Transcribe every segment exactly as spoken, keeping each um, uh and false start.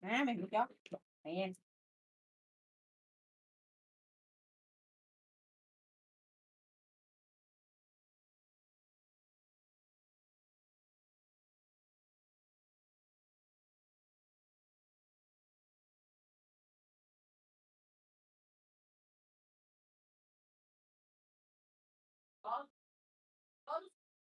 Má, mày ngủ chó. Mẹ. Con. Con.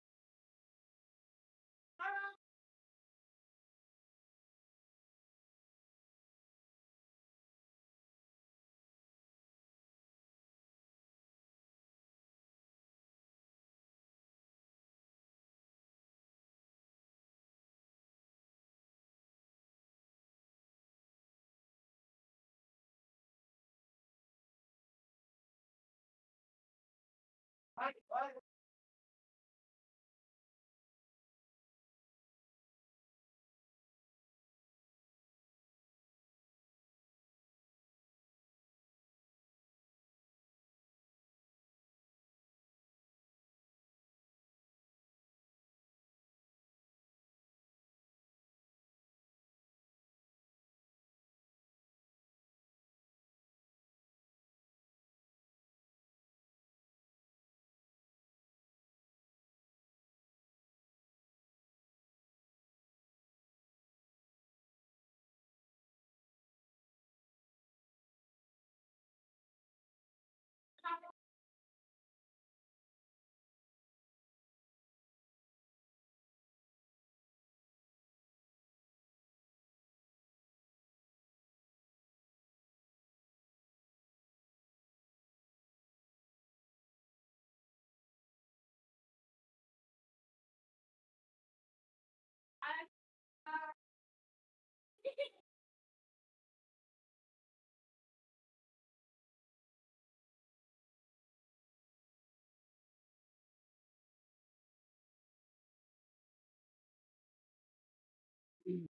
Ơi, ơi. Ừm.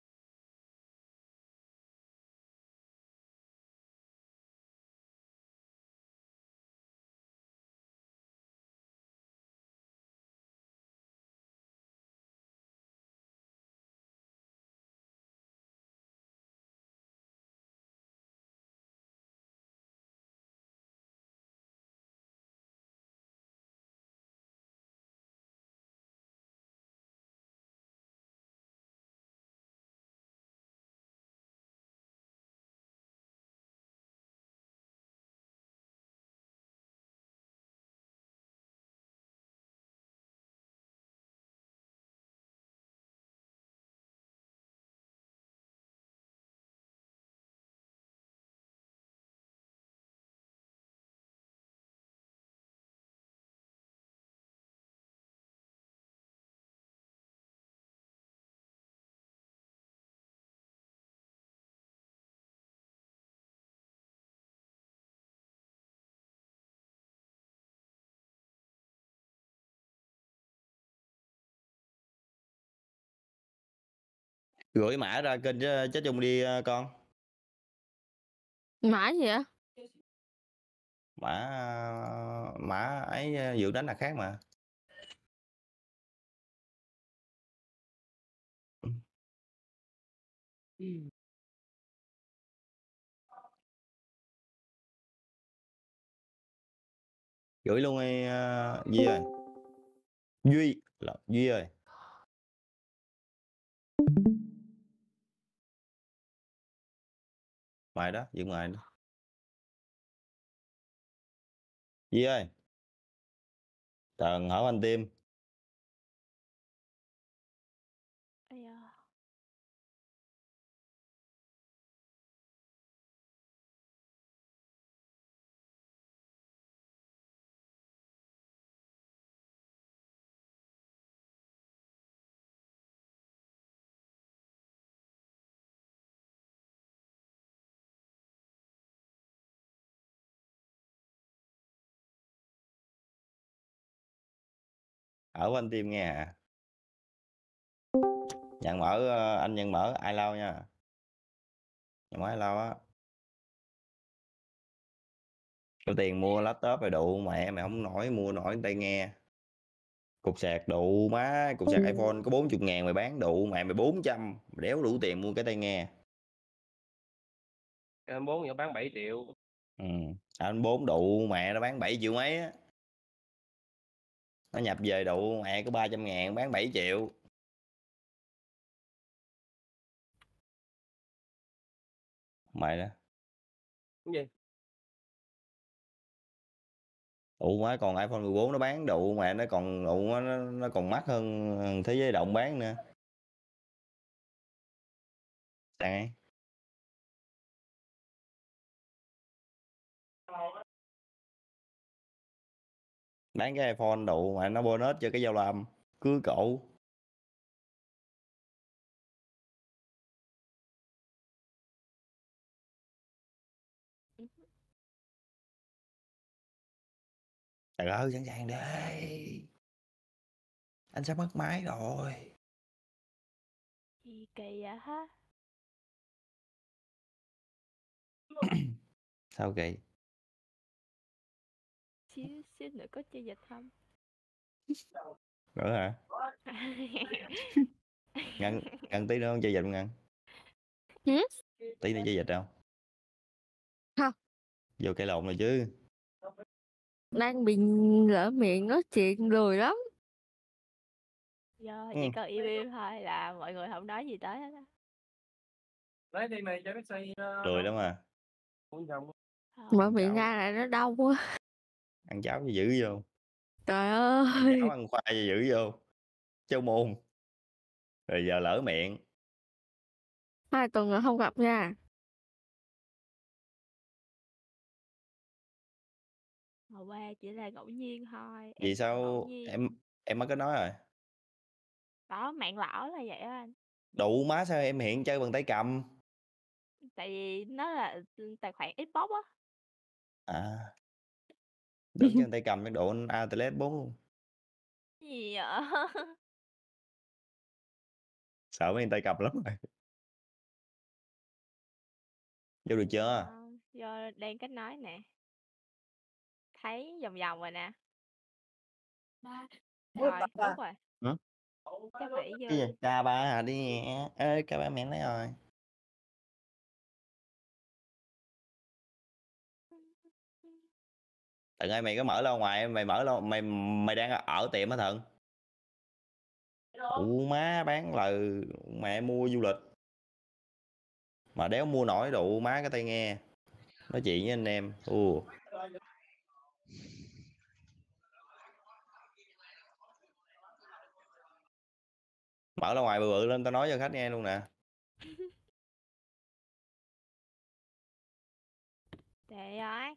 Gửi mã ra kênh ch chat chung đi, ơ, con. Mã gì vậy? Mã, a, mã ấy, a, Dượng đánh là khác mà. Ừm. Ừm. Gửi luôn đi, a, Duy ơi. Duy, lộn, Duy ơi. Mời đó, Dượng mời đó. Duy ơi. Tần hỏi anh Tim. Ây da. Ở của anh Tim nghe hả? Nhận mở, ơ, anh nhận mở iLoud nha. Nhận mở iLoud á. Có tiền mua laptop rồi đụ mẹ mày hổng nổi, mua nổi tai nghe. Cục sạc đụ má, cục sạc iPhone có bốn chục ngàn mày bán đụ mẹ mày bốn trăm, mày đéo đủ tiền mua cái tai nghe. Anh bốn giờ bán bảy triệu. Ừ. Anh bốn đụ mẹ nó bán bảy triệu mấy á. Nó nhập về đụ mẹ có ba trăm ngàn bán bảy triệu. Mày đó. Cái gì? Ủa má còn iPhone mười bốn nó bán đụ mẹ nó còn đụ nó, nó còn mắc hơn thế giới động bán nữa. Sao? Bán cái iPhone đụ mà nó bonus cho cái dao lam cưới cổ. Trời ơi sẵn sàng đi. Anh sắp mất máy rồi. Gì kỳ vậy ha? Sao kỳ? Xíu xíu nữa có chơi dịch không? Nữa hả? Ngăn ngăn tí nữa không chơi dịch không ngăn? Ừ? Tí nữa chơi dịch không? Không. Vô cây lộn rồi chứ. Đang bị lỡ miệng nói chuyện lười lắm. Do Ừ. chỉ có im im thôi là mọi người không nói gì tới hết á. Lấy đi mày cho cái xây Lười lắm à. Không. Mở miệng chảo. ra là nó đau quá. Ăn cháo cho giữ vô. Trời Ăn ơi. cháo ăn khoai cho giữ vô. Châu môn. Rồi giờ lỡ miệng. Hai tuần rồi không gặp nha. Hồi qua chỉ là ngẫu nhiên thôi. Em Vì chọn ngẫu sao nhiên. em em mới có nói rồi. Đó, mạng lão là vậy á anh. Đụ má sao em hiện chơi bằng tay cầm. Tại vì nó là tài khoản Xbox á. À. Tưởng chơi bằng tay cầm cái độ Atlas bốn luôn. Gì vậy? Sợ mấy tay cầm lắm rồi. Vô được chưa? Ờ, do đang kết nối nè. Thấy vòng vòng rồi nè. Rồi, đúng rồi. Hả? Chắc phải vô. Cái gì? Ca ba hả đi nghe. Ê ca ba mẹ lấy rồi. Tận ơi mày có mở lo ngoài mày mở lo mày mày đang ở tiệm hả Thận? Ủa má bán lời mẹ mua du lịch. Mà đéo mua nổi đủ má cái tai nghe. Nói chuyện với anh em. Ủa. Mở ra ngoài bự bự lên tao nói cho khách nghe luôn nè. Để rồi.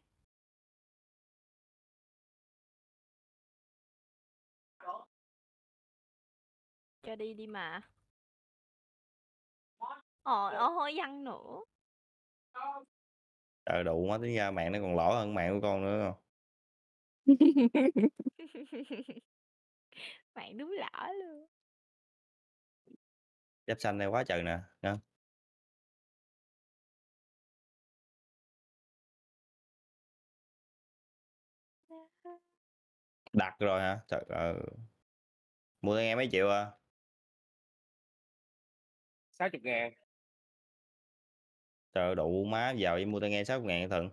Cho đi đi mà. Ôi ôi văn nữa. Trời đủ má tính ra mạng nó còn lỗ hơn mạng của con nữa không? Bạn đúng lỡ luôn. Giáp xanh này quá trời nè. Nè. Đặt rồi hả? Trời ơi. Mua tai nghe mấy triệu à? sáu mươi ngàn. Trời đủ má vào đi mua tai nghe sáu mươi ngàn Thận.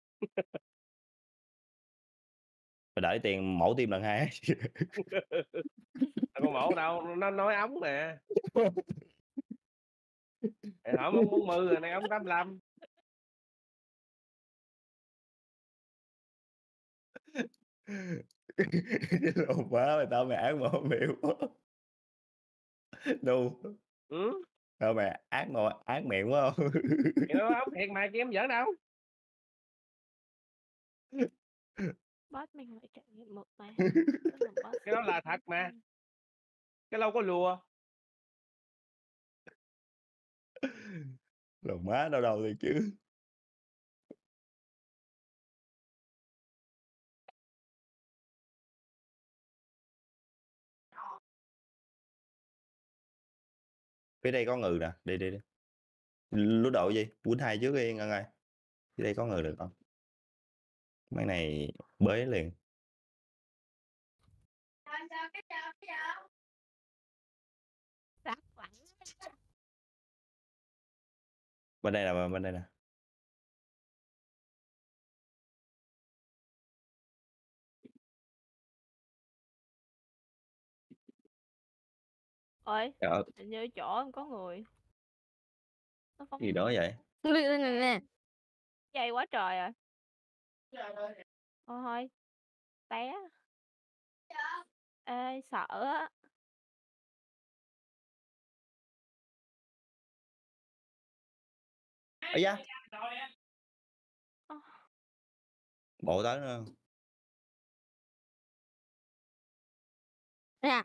Phải đợi tiền mổ tim lần hai. Con mổ đâu, nó nói ống nè. Mày hỏi món bốn mươi rồi này ống tám mươi lăm. Đồ má mày tao mày ác mà không hiểu. Đu. Ừ. Tao mày ác mà ác miệng quá không? Thì nó ống thiệt mà chứ em giỡn đâu. Boss mình phải trải nghiệm một mà. Cái đó là thật mà. Cái lâu có lùa. Đồ má đau đầu thì chứ. Phía đây có người nè, đi đi đi. Lúa độ gì? Quýnh hai trước đi Ngân ơi. Phía đây có người được không? Mấy này bới liền. Rắc quẳng. Bên đây nè, bên đây nè. Ơi, Trời ơi, hình như chỗ em có người. Nó phóng gì đó vậy? Đi đây nè nè. dây quá trời rồi. Ôi thôi, té. Ê, sợ á. Ây da, Ơ, bộ tới nữa. Nè.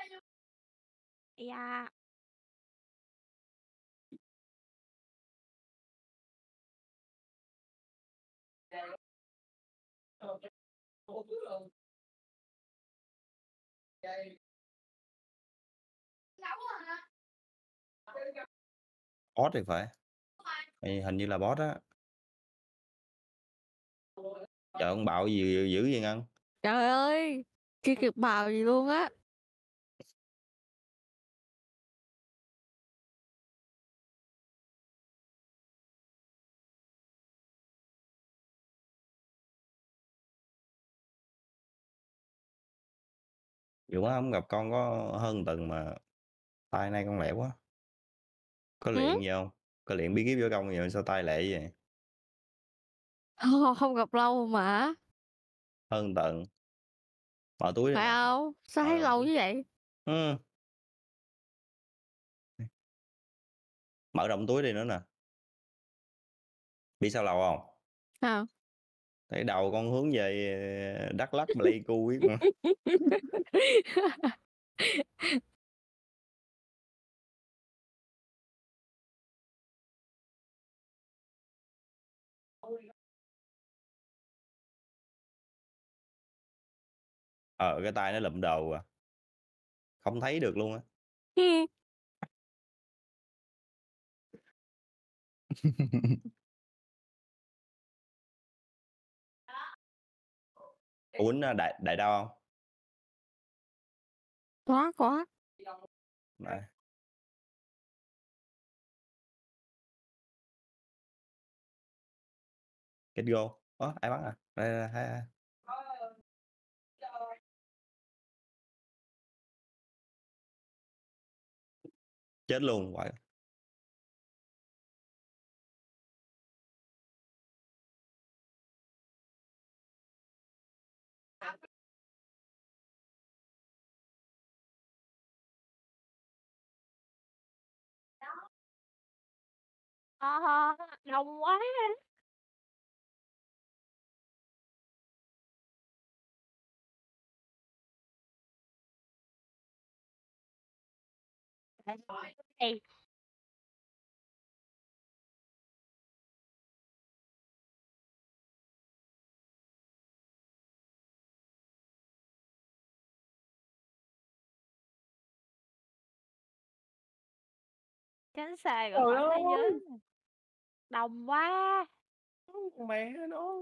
da. Boss thì phải. Ê, hình như là boss á. Trời ông bạo gì dữ vậy Ngân? Trời ơi. Chưa kịp bào gì luôn á. Dữ quá không gặp con có hơn tuần mà tay nay con lẹ quá. Có Ừ? luyện gì không? Có luyện bí kíp võ công gì mà sao tay lẹ vậy? Không, không gặp lâu mà. Hơn tuần. Mở túi đi Phải nè. không? Sao Mở thấy ra lâu túi. như vậy? Ừ. Mở rộng túi đi nữa nè. Biết sao lâu không? Sao? Thấy đầu con hướng về Đắk Lắk Pleiku biết mà. Ờ cái tay nó lụm đầu à. Không thấy được luôn á. Uống đại đại đau không? Quá quá. Này. Kết go. Ơ ai bắn à? Đây, đây, đây, đây. Chết luôn quả. À, đông quá. Ê, tránh xa rồi Trời khỏi thế giới. ơi, Đông quá. mẹ nó.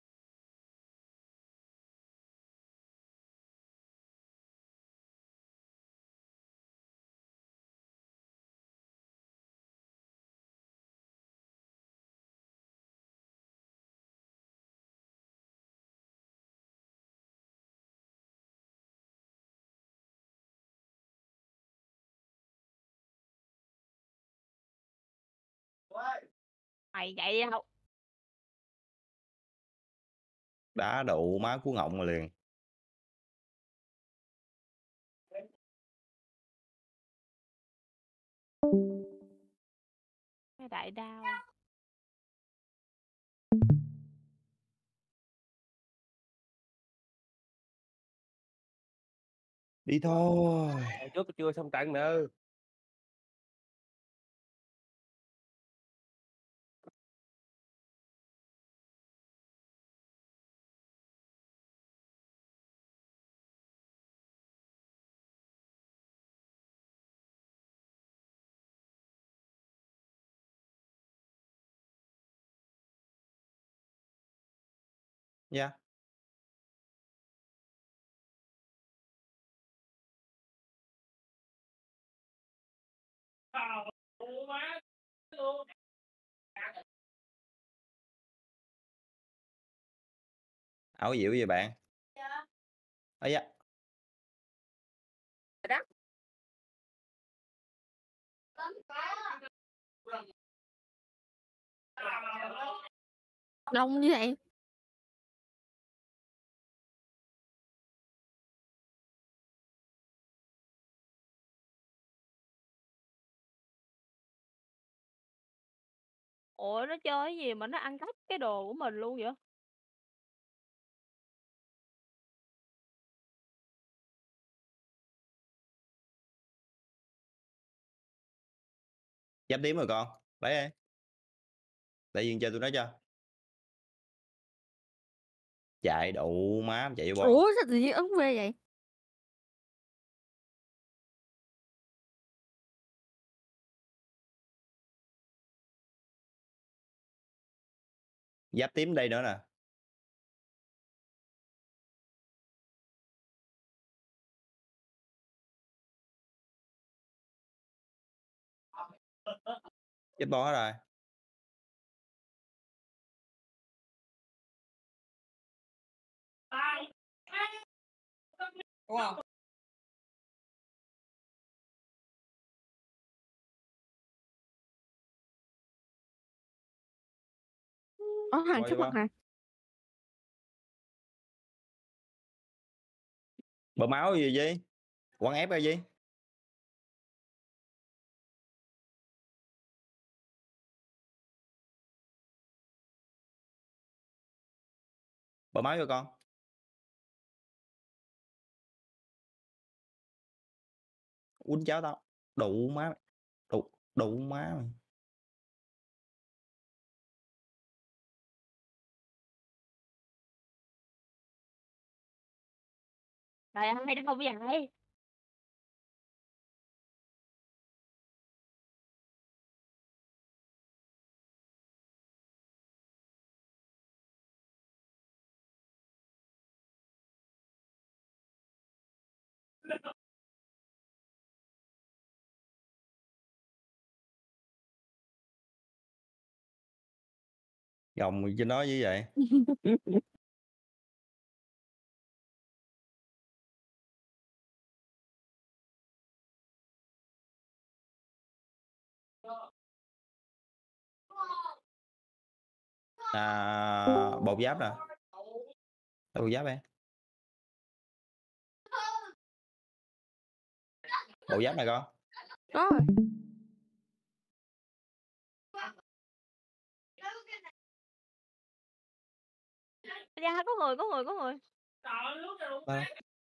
Mày vậy không? Đá đụ má của ngọng mà liền. Cái đại đao. Đi thôi. Hồi trước tôi chưa xong trận nữa. Dạ. Ảo diệu vậy bạn? Ấy da. Đông như vậy. Ủa nó chơi cái gì mà nó ăn cắp cái đồ của mình luôn vậy? Giáp tím rồi con. Lấy đi. Để dừng chơi tôi nói cho. Chạy đụ má chạy vô bóng. Ủa sao tự nhiên ấn về vậy? Giáp tím đây nữa nè. Chết bó hết rồi. Đúng không? Có hàng Qua trước vô mặt bóng. nè. Bờ máu gì gì? Quăng ép ra gì? Bờ máu vô con. Uống cháo tao. Đủ má. Đủ, đủ má mày. Trời ơi nó không vậy. Gồng trên đó như vậy. À, bột giáp nè. Đâu bột giáp em. Bộ giáp này con. Có rồi. Ra có người, có người, có người. À.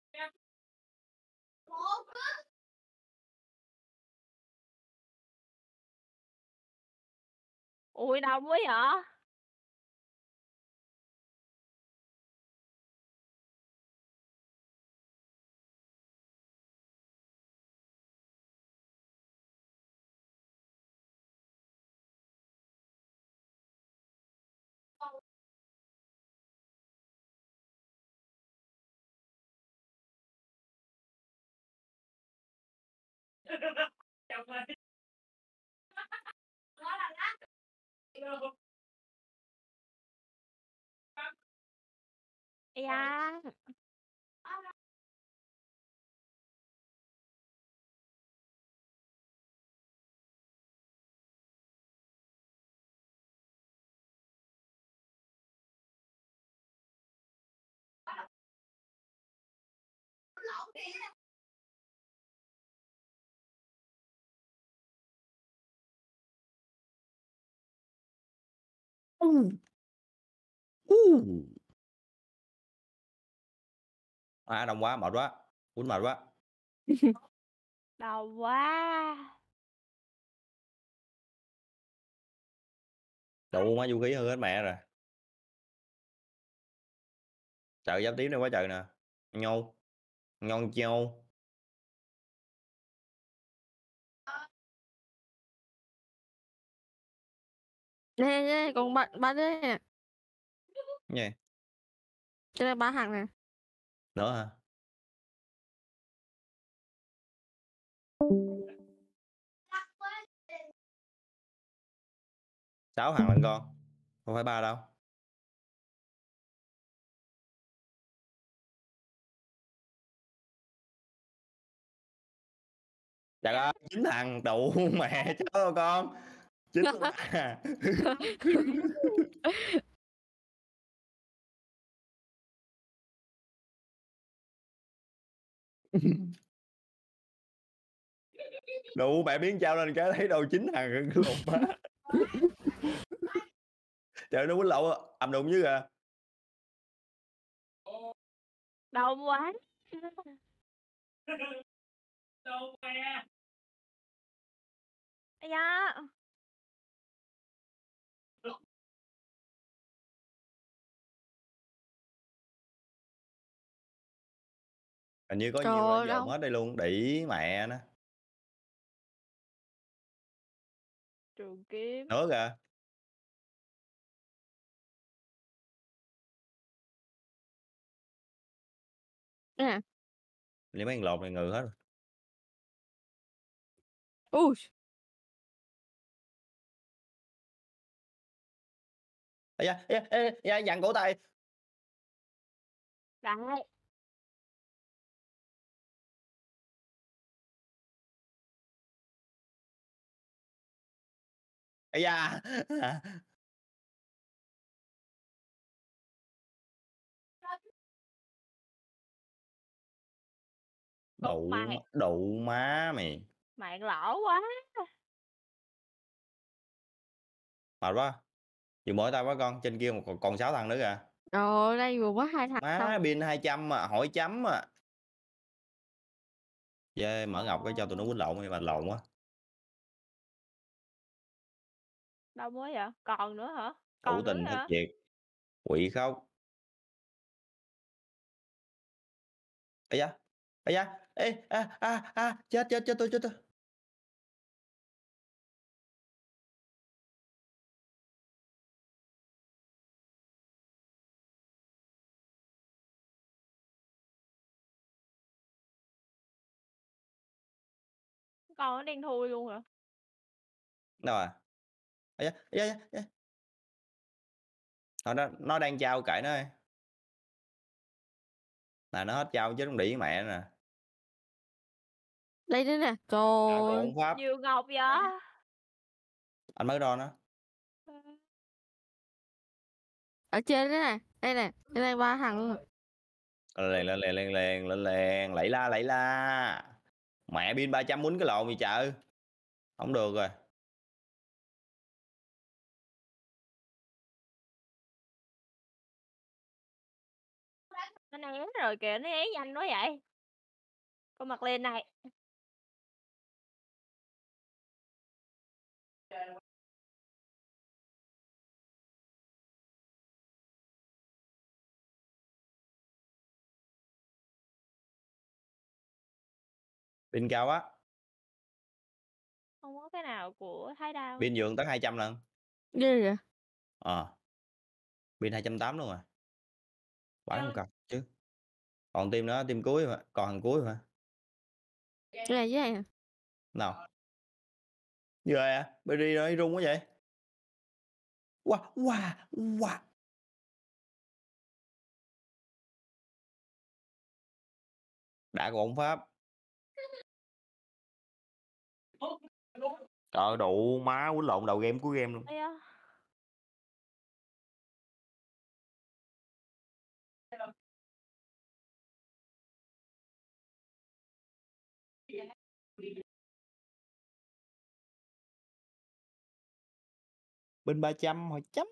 Ui đông quá vậy. Ây da. Uh. Uh. À đông quá, mệt quá. Quýnh mệt quá. Đau quá. Đủ má vũ khí hư hết mẹ rồi. Trời giáp tím này quá trời nè. Nhô. Ngon nhô. Nè nè còn ba ba đứa nè. Gì? Cho nên ba hàng nè. Nữa hả? Sáu thằng lên con. Không phải ba đâu. Trời ơi, chín thằng đủ mẹ chớ con. Chín thằng. Đủ mẹ biến trao lên cái thấy đầu chín hàng cái lộn má. Trời nó quýnh lộn á, ầm đụng chứ kìa. Đông quá. Đâu mẹ. Ây da. Hình như có Trời nhiều ơi, dồn đâu. hết đây luôn, đỉ mẹ nó. Trường kiếm. Nữa kìa. Nè. Lấy mấy thằng lột này ngừ hết rồi. Ui. Ây da, ây da, ây da, dằn cổ tay. Lại. Ây da. Đậu Mày. đậu má mày. Mạng lỗ quá. Mệt quá. Chịu mỏi tay quá con, trên kia còn còn sáu thằng nữa kìa. Trời, đây vừa có hai thằng Má xong. pin hai trăm mà, hỏi chấm à. Dê mở ngọc cái cho tụi nó quýnh lộn mà lộn quá. Đâu mới vậy? Còn nữa hả? Hữu Còn nữa tình thất hả? triệt. Quỷ khóc. Ây da. Ây da. Ê, a, a, a, chết, chết, chết tôi, chết tôi. Con nó đen thui luôn hả? Đâu à? Ây da, ây da, ây da. Thôi nó, nó đang trao kệ nó ơi. Là nó hết trao chứ không đỉ mẹ nè. Đây nữa nè. À, Trời còn ơi. ông Pháp. Nhiều ngọc vậy? Anh mới đo nó. Ở trên đó nè. Đây nè. Đây là ba thằng luôn. Lên lên lên lên lên lên lên lẫy la lẫy la. Mẹ pin ba trăm muốn cái lộn gì trời. Không được rồi. Nó né rồi kìa, nó né nhanh quá vậy. Con mặt lên này. Pin cao quá. Không có cái nào của Thái Đao. Pin dường tới hai trăm lần. Ghê vậy. Ờ. Pin hai trăm tám luôn rồi. Phải không cặp chứ. Còn team nữa, team cuối mà. Còn thằng cuối mà. Cái này với này nè. Nào. Như vậy à? Berry nó rung quá vậy. Wow, wow, wow. Đã của ông Pháp. Trời đủ má quýnh lộn đầu game cuối game luôn. Ây da. Bên ba trăm hỏi chấm.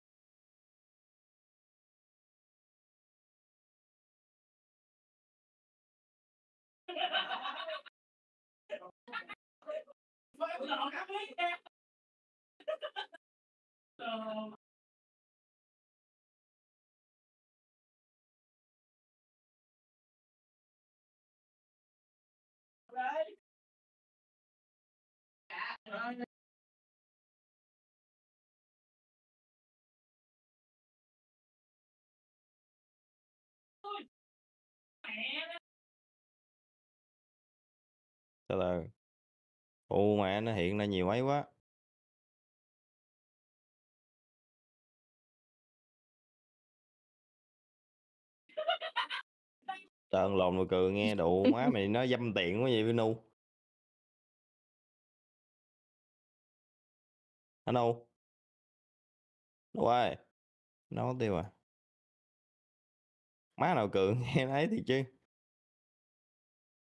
Từ từ. Ồ mẹ nó hiện ra nhiều ấy quá. Tợn lồn rồi cười nghe đủ má mày nó dâm tiện quá vậy với nu. Anh đâu? Đâu ơi. Nó mất tiêu à. Má nào cười nghe thấy thiệt chứ.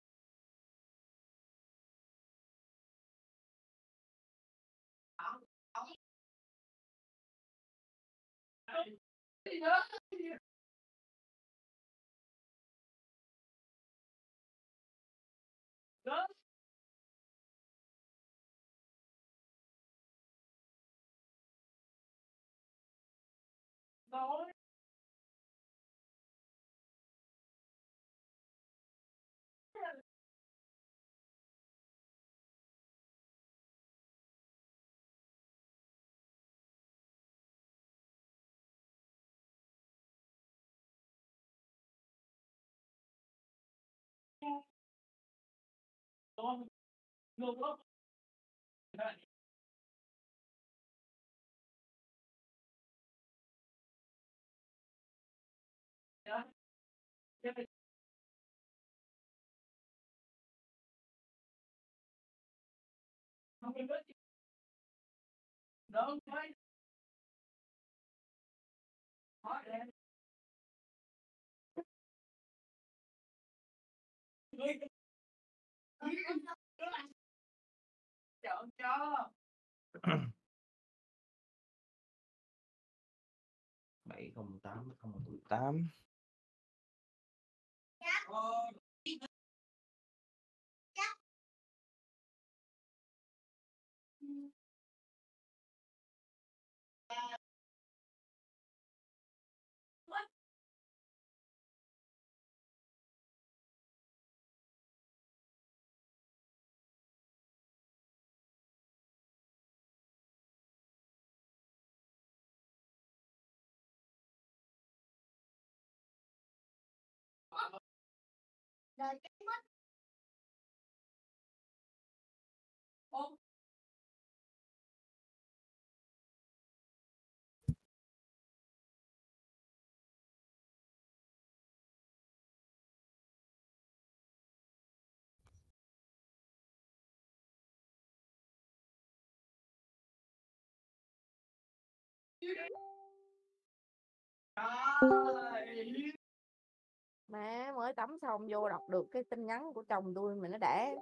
bảy không tám không tám. Má mới tắm xong vô đọc được cái tin nhắn của chồng tôi mà nó đã.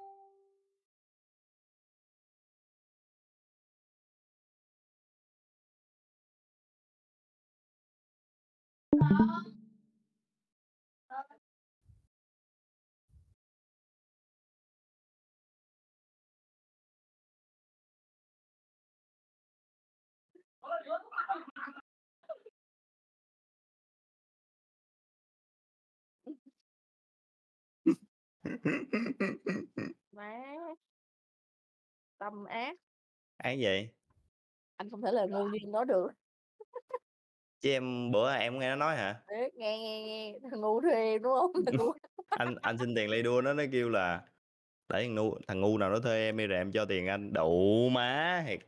Má tâm ác. Ác gì? Anh không thể là ngu như nó được. Chứ em bữa em nghe nó nói hả? Biết, nghe nghe nghe thằng ngu thuê đúng không? Thằng ngu. anh anh xin tiền lây đua nó, nó kêu là để thằng ngu thằng ngu nào nó thuê em đi rồi em cho tiền anh. Đụ má thiệt.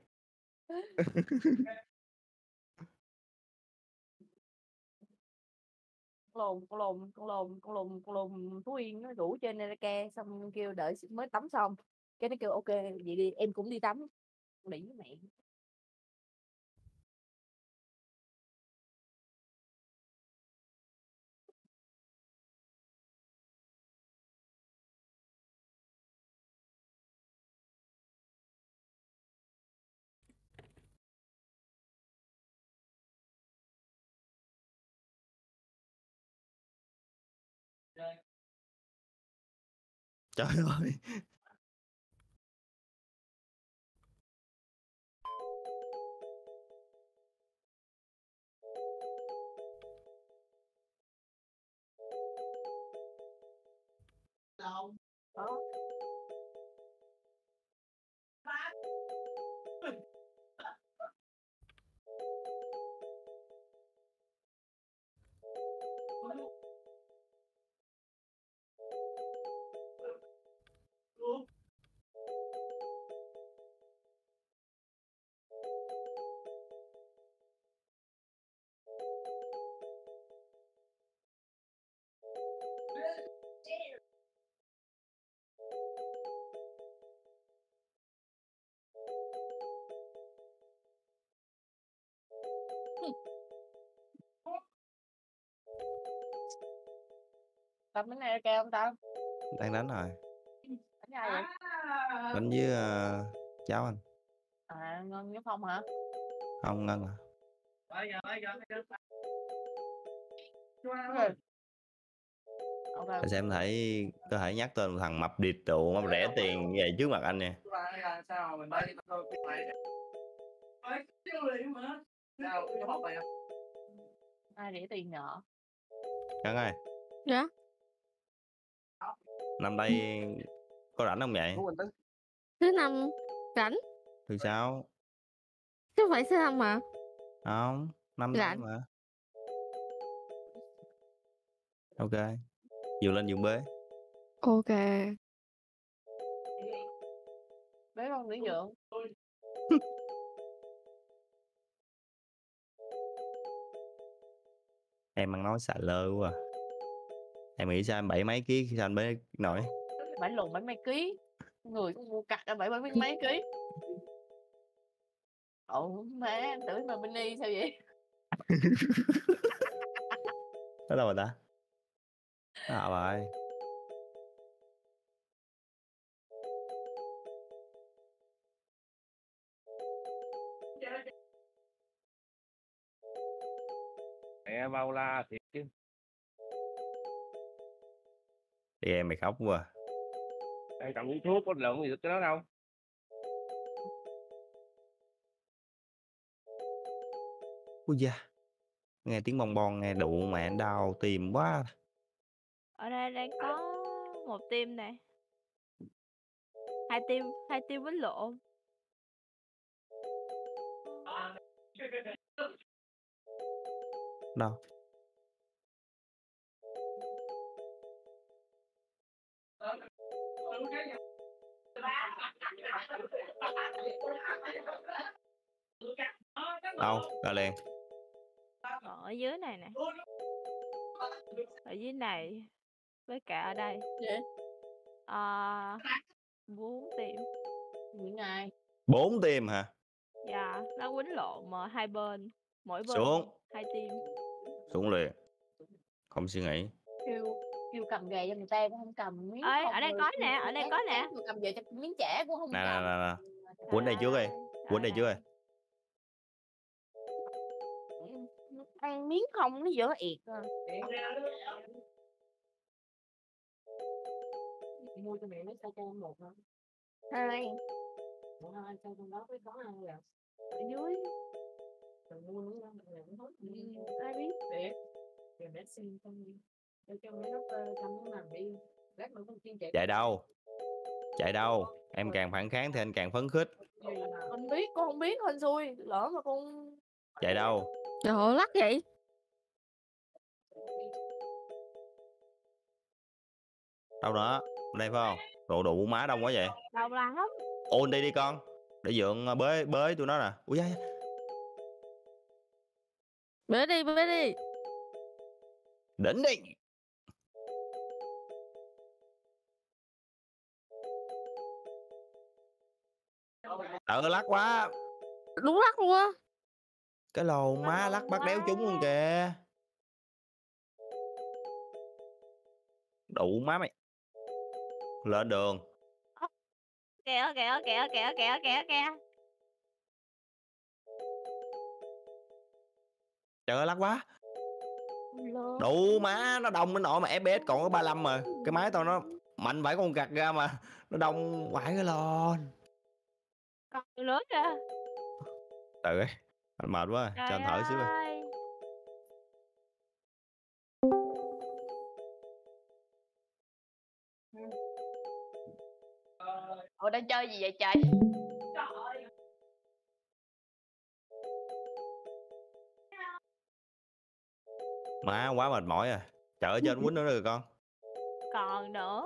Con lùn con lùn con lùn con lùn con lùn Phú Yên nó rủ trên Erika xong kêu đợi mới tắm xong cái nó kêu ok vậy đi em cũng đi tắm. Đĩ với mẹ. Trời ơi. Đó. Tập bánh này kêu không tao? Đang đánh rồi. Đánh ai vậy? Đánh với uh, cháu anh. À Ngân với Phong hả? Không, Ngân à. Ok. Ok. Để xem thể có thể nhắc tên một thằng mập địt tụ mà rẻ tiền như vậy trước mặt anh nè. Ai để tiền nợ? Căng ơi, Dạ. năm nay có rảnh không vậy? Thứ năm rảnh, Thứ sáu chứ không phải thứ năm mà. không, năm nay Rảnh. mà. Ok, vừa lên vừa bế. Ok. Bé con nghỉ dưỡng. Em ăn nói xà lơ quá à. Em nghĩ sao em bảy mấy ký sao anh bế nổi? Bảy lùn bảy mấy ký. Người cũng mua cặt ở bảy bảy mấy ký. Ồ má, em tưởng mà mini sao vậy? Đó đâu rồi ta? À rồi. Mẹ bao la thiệt chứ. Đi em mày khóc quá à. Đang cầm uống thuốc có lượng gì được cái đó đâu. Ui da, nghe tiếng bong bon nghe đụ mẹ đau tim quá. Ở đây đang có một team này. Hai team, hai team quýnh lộn. Đâu? Đâu? Ra liền. Còn ở dưới này nè. Ở dưới này. Với cả ở đây. Vậy? À, bốn team. Những ngày. Bốn team hả? Dạ, nó quýnh lộn mà hai bên. Mỗi bên Xuống. hai team. Xuống liền. Không suy nghĩ. Kêu kêu cầm ghè cho người ta cũng không cầm miếng. Ơi, không ở đây rồi có kêu nè, ở đây có nè. Người cầm về cho miếng chả cũng không Nè nè cầm. nè nè. Quýnh đây trước đi. Quýnh đây trước đi. Ăn miếng không nó dở ẹt à. Mua cho mẹ nó sao cho một hả? Hai. Ủa hai sao trong đó mới có hai à? Ở dưới. Rồi mua nữa là mình cũng hết. Ừ, ai biết. Để để bé xin con đi. Cho cho mấy nó trong nó nằm đi. Lát nữa con chiên chạy. Chạy đâu? Chạy đâu? Em càng phản kháng thì anh càng phấn khích. Con biết, con không biết hên xui. Lỡ mà con Chạy đâu? Trời ơi, lắc vậy. Đâu nữa? Đây phải không? Độ đủ má đông quá vậy. Đông lắm. Ôn đi đi con. Để dượng bới bới tụi nó nè. Ui da. Bế đi, bế đi. Đỉnh đi. Ờ lắc quá. Đúng lắc luôn á. Cái lồ má lắc bắt đéo trúng luôn kìa. Đủ má mày. Lên đường. Kìa, kìa, kìa, kìa, kìa, kìa, kìa. Trời ơi lắc quá. Lô. Đủ má nó đông đến nỗi mà ép pê ét còn có ba mươi lăm mà. Cái máy tao nó mạnh phải con gặt ra mà. Nó đông quải cái lon. Còn lớn kìa. Từ ấy. Anh mệt quá. Trời Cho anh thở xíu đi. ơi. Ủa đang chơi gì vậy trời? Má quá mệt mỏi à. Trời ơi cho anh quýnh nữa rồi con. Còn nữa.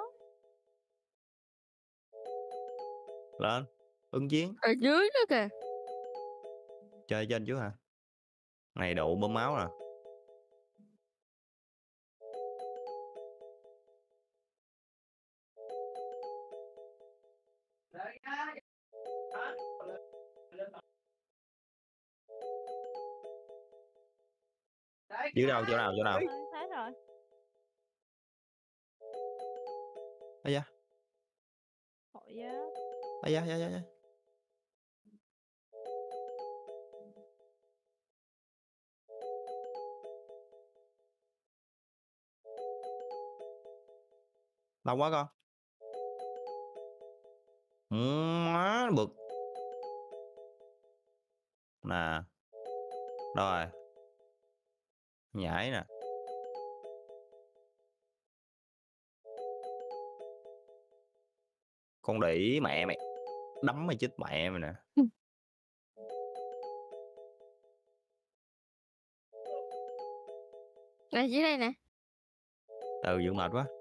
Lên. Ứng chiến. Ở dưới nữa kìa. Chơi trên trước hả? Này độ bơm máu nè. Dưới đâu chỗ nào chỗ nào? Ừ, thấy rồi. Ây da. Hội giá. Ây da da da da. Lâu quá con. Má bực. Nè. Đâu rồi? Nhảy nè. Con để ý mẹ mày. Đấm mày chết mẹ mày nè. Ở dưới đây nè. Ừ, dưỡng mệt quá.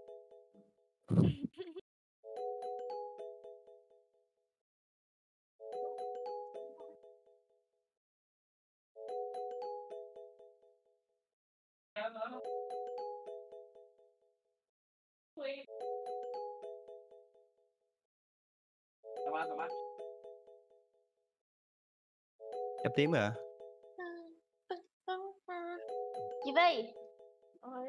Chắp tím rồi hả? Chị Vi. Ôi.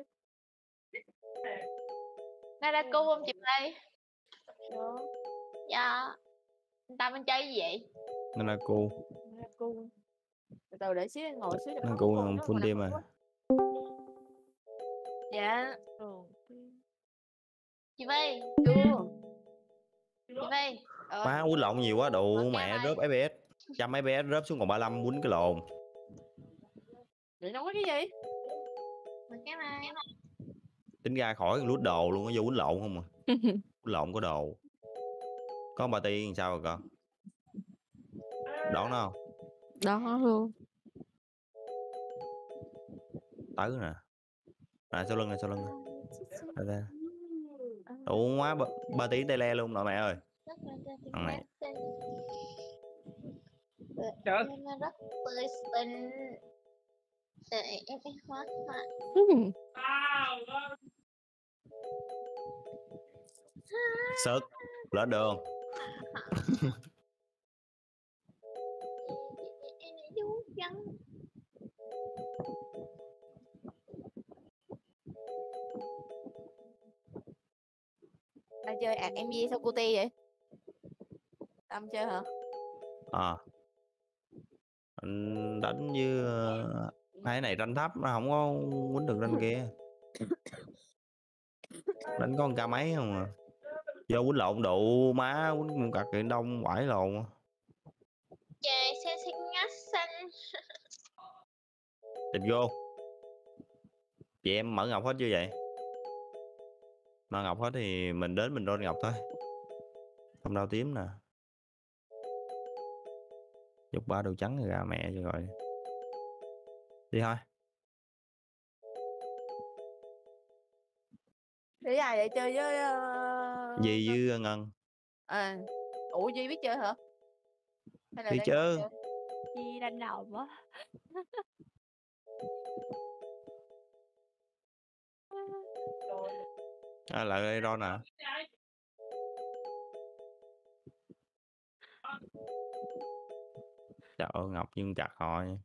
Naraku không chị Vi? Dạ. Dạ. Tao bên chơi gì vậy? Nên là cô. Naraku. Từ từ để xíu ngồi xíu cho Nó có cô con nó full ngồi đêm nằm à. quá. Dạ. Chị Vi. Chưa. Chị Vi. Ờ. Má quýnh lộn nhiều quá đủ Ok mẹ mày. rớp ép pê ét. Trăm ép pê ét rớp xuống còn ba mươi lăm quýnh cái lồn. Để nói cái gì? Mà cái này. Tính ra khỏi lút đồ luôn, có vô quýnh lộn không à. Quýnh lộn có đồ. Có bà ti sao rồi con? Đón nó không? Đó luôn. Tới nè. Nè sau lưng nè sau lưng nè. Đây, đây. Đủ quá ba, ba tí tay le luôn nội mẹ ơi. Thằng này. Trời ơi. Rất tươi xinh. Em em hóa hóa. Sực. Lỡ đường. Đang chơi ạc em gì sao cô ti vậy? Tâm chơi hả? À. Anh đánh với uh, hai này ranh thấp nó không có quýnh được ranh kia. Đánh có con ca mấy không à. Vô quýnh lộn đủ má quýnh cặt kiện đông quải lộn. Trời xinh xinh ngắt xinh. Định vô. Chị em mở ngọc hết chưa vậy? Mở ngọc hết thì mình đến mình roll ngọc thôi. Không đau tím nè. Dục ba đồ trắng gà mẹ cho rồi. Đi thôi. Để ai vậy chơi với uh... Gì với Ngân? À. Ủa Duy biết chơi hả? Hay là Đi đang chứ. Chi đánh đầu quá. À, lại đây ron nè. Trời ơi ngọc nhưng chặt rồi.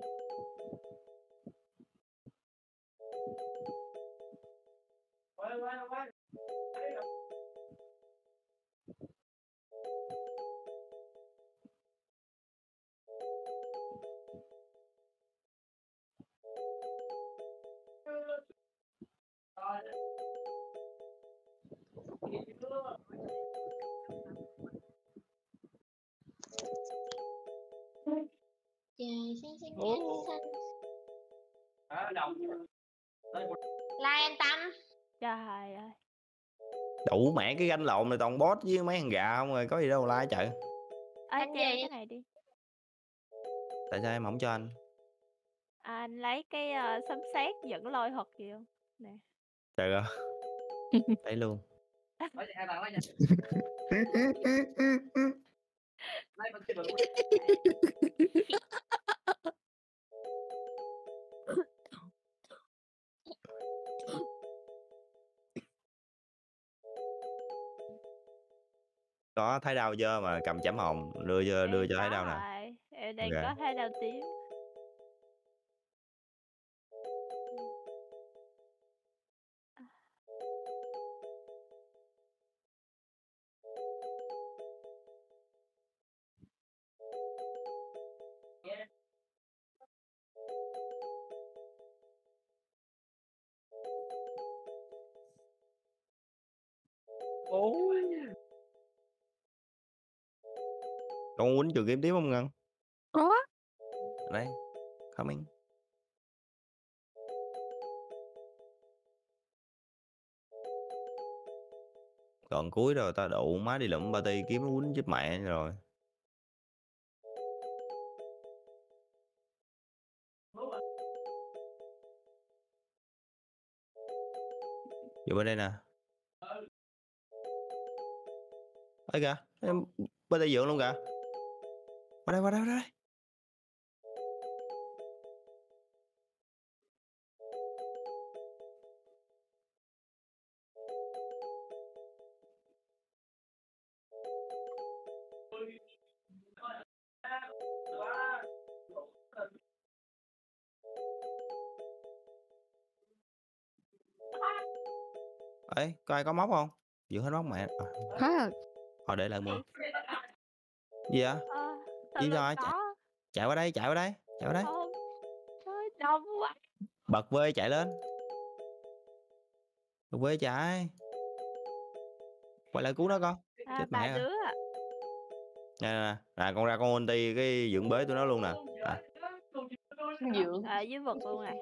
Trời xinh xinh ngắt xinh. Like anh Tâm. Trời ơi. Đủ mẹ cái ganh lộn này toàn boss với mấy thằng gà không rồi có gì đâu like trời. Ơi Anh cho em gì? cái này đi. Tại sao em không cho anh? À, anh lấy cái uh, sấm sét dẫn lôi thuật gì không? Nè. Trời ơi. Thấy luôn. Có thái đau chưa mà cầm chẩm hồng đưa cho đưa Em cho thái có đau nè. rồi. Em đang Ok. có thái đau tím. Ôi. Con quýnh trường kiếm tiếp không Ngân? Có. Đây, coming. Còn cuối rồi ta đụ má đi lụm party kiếm nó quýnh chết mẹ rồi. Vô bên đây nè. Ấy kìa, em bên đây dượng luôn kìa. Qua đây, qua đây, qua đây. Ấy, có ai có móc không? Dượng hết móc mẹ. À, Có. thôi để lại mười. Gì vậy? Ờ, thật Đi là rồi, chạy, có. chạy qua đây, chạy qua đây, chạy qua đây. Không. Thôi, đông quá. Bật vê chạy lên. Bật vê chạy. Quay lại cứu nó con. À, Chết ba mẹ rồi. đứa ạ. Nè nè nè, nè, con ra con ulti cái dưỡng bế tụi nó luôn nè. À, Dượng. À, dưới vực luôn này.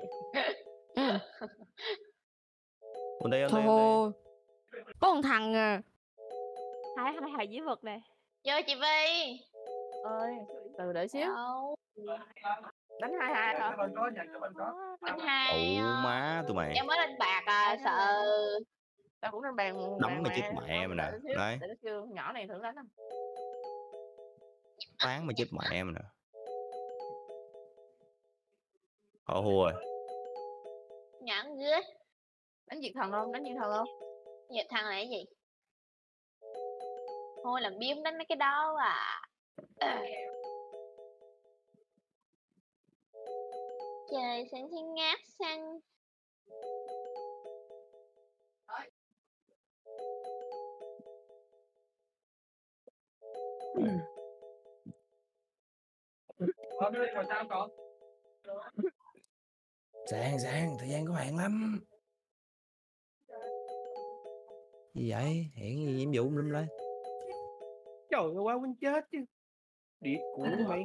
ulti ulti Thôi ulti. thôi. Có một thằng à. Hai hai hai dưới vực này. Vô chị Vi. Ơi, từ đợi xíu. Đâu? Đánh hai hai hả? Anh hai. Ủ ờ, má tụi mày. Em mới lên bạc à, sợ. Tao cũng lên bàn Đấm bàn mày chết mà. mẹ mày nè. Đợi xíu, Đấy, để nó kêu nhỏ này thử đánh không? tán mày chết mẹ mày nè. Họ hùa rồi. Nhẫn ghê. Đánh diệt thần không? Đánh diệt thần không? Nhiệt thằng này cái gì? Thôi làm biếm đánh mấy cái đó à. Trời xanh xanh ngát xanh. Giang, Giang, thời gian có hạn lắm. Gì vậy? Hẹn gì nhiệm vụ lum lên. Trời ơi, quá quên chết chứ. Điệt của mày.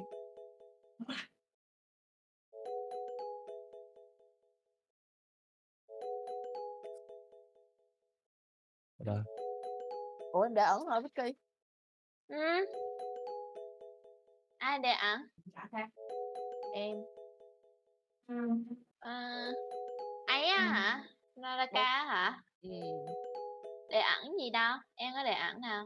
Rồi. Ủa em để ẩn rồi Vicky. Ừ. Ai để ẩn? Em. Ờ, ấy á hả? Naraka á hả? Ừ. Để ẩn gì đâu? Em có để ẩn nào?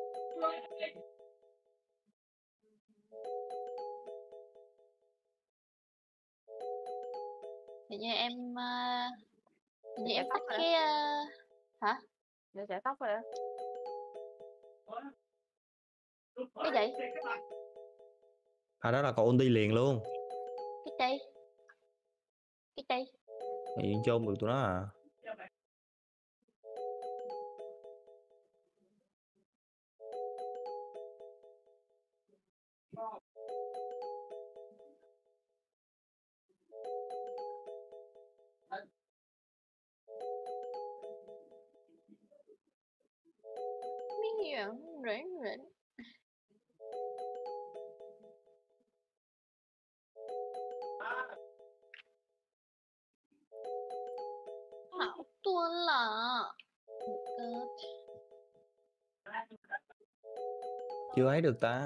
Thì như em uh, thì như em tắt cái uh, hả? Để xẻ tóc rồi á. Cái gì? À đó là con ulti liền luôn. Cái gì? Cái gì? Thì chôn được tụi nó à. Miếng gì rỉnh rỉnh. Hảo tuôn là God. Chưa ấy được ta.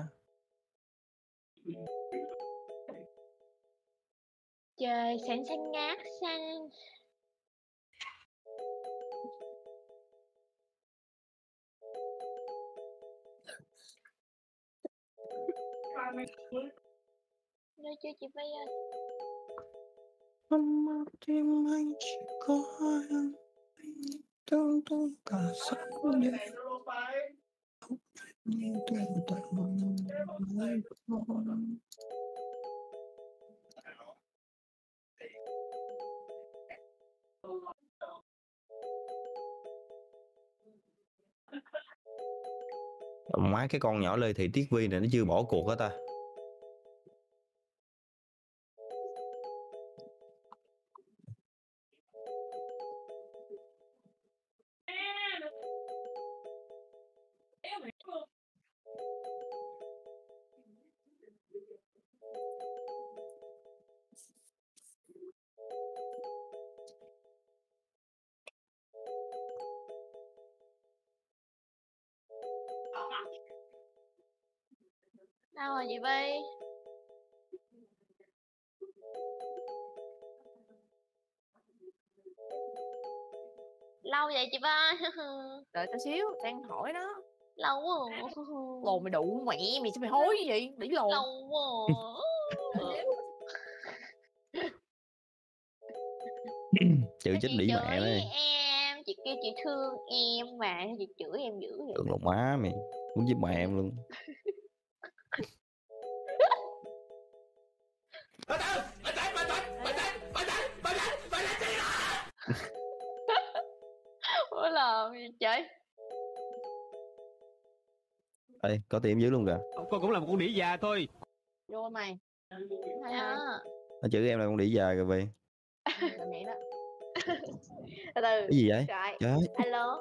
Trời xanh xanh ngát xanh. Nói chứ chị Vy ơi. Không mơ tim anh chỉ có em. Tương tương cả sống đêm. Như tuyệt tận mấy con. Má cái con nhỏ Lê Thị Tiết Vi này nó chưa bỏ cuộc hả ta? Đâu rồi chị Vi? Lâu vậy chị Vi? Đợi tao xíu, đang hỏi đó. Lâu quá à. Lồn mày đụ mẹ mày sao mày hối như vậy? Đĩ lồn. Lâu quá à. Chữ Sao chết chị đĩ mẹ chửi đây. em, chị kêu chị thương em mà chị chửi em dữ vậy. Tưởng lòng má mày. Muốn giết mẹ em luôn. Ủa là gì trời? Ê, có tiệm dưới luôn kìa. Con cũng là một con đĩ già thôi. Vô mày. Hai hai. À, Nó chữ em là con đĩ già kìa Vi. Là mẹ đó. từ từ. Cái gì vậy? Rồi, Trời ơi. alo.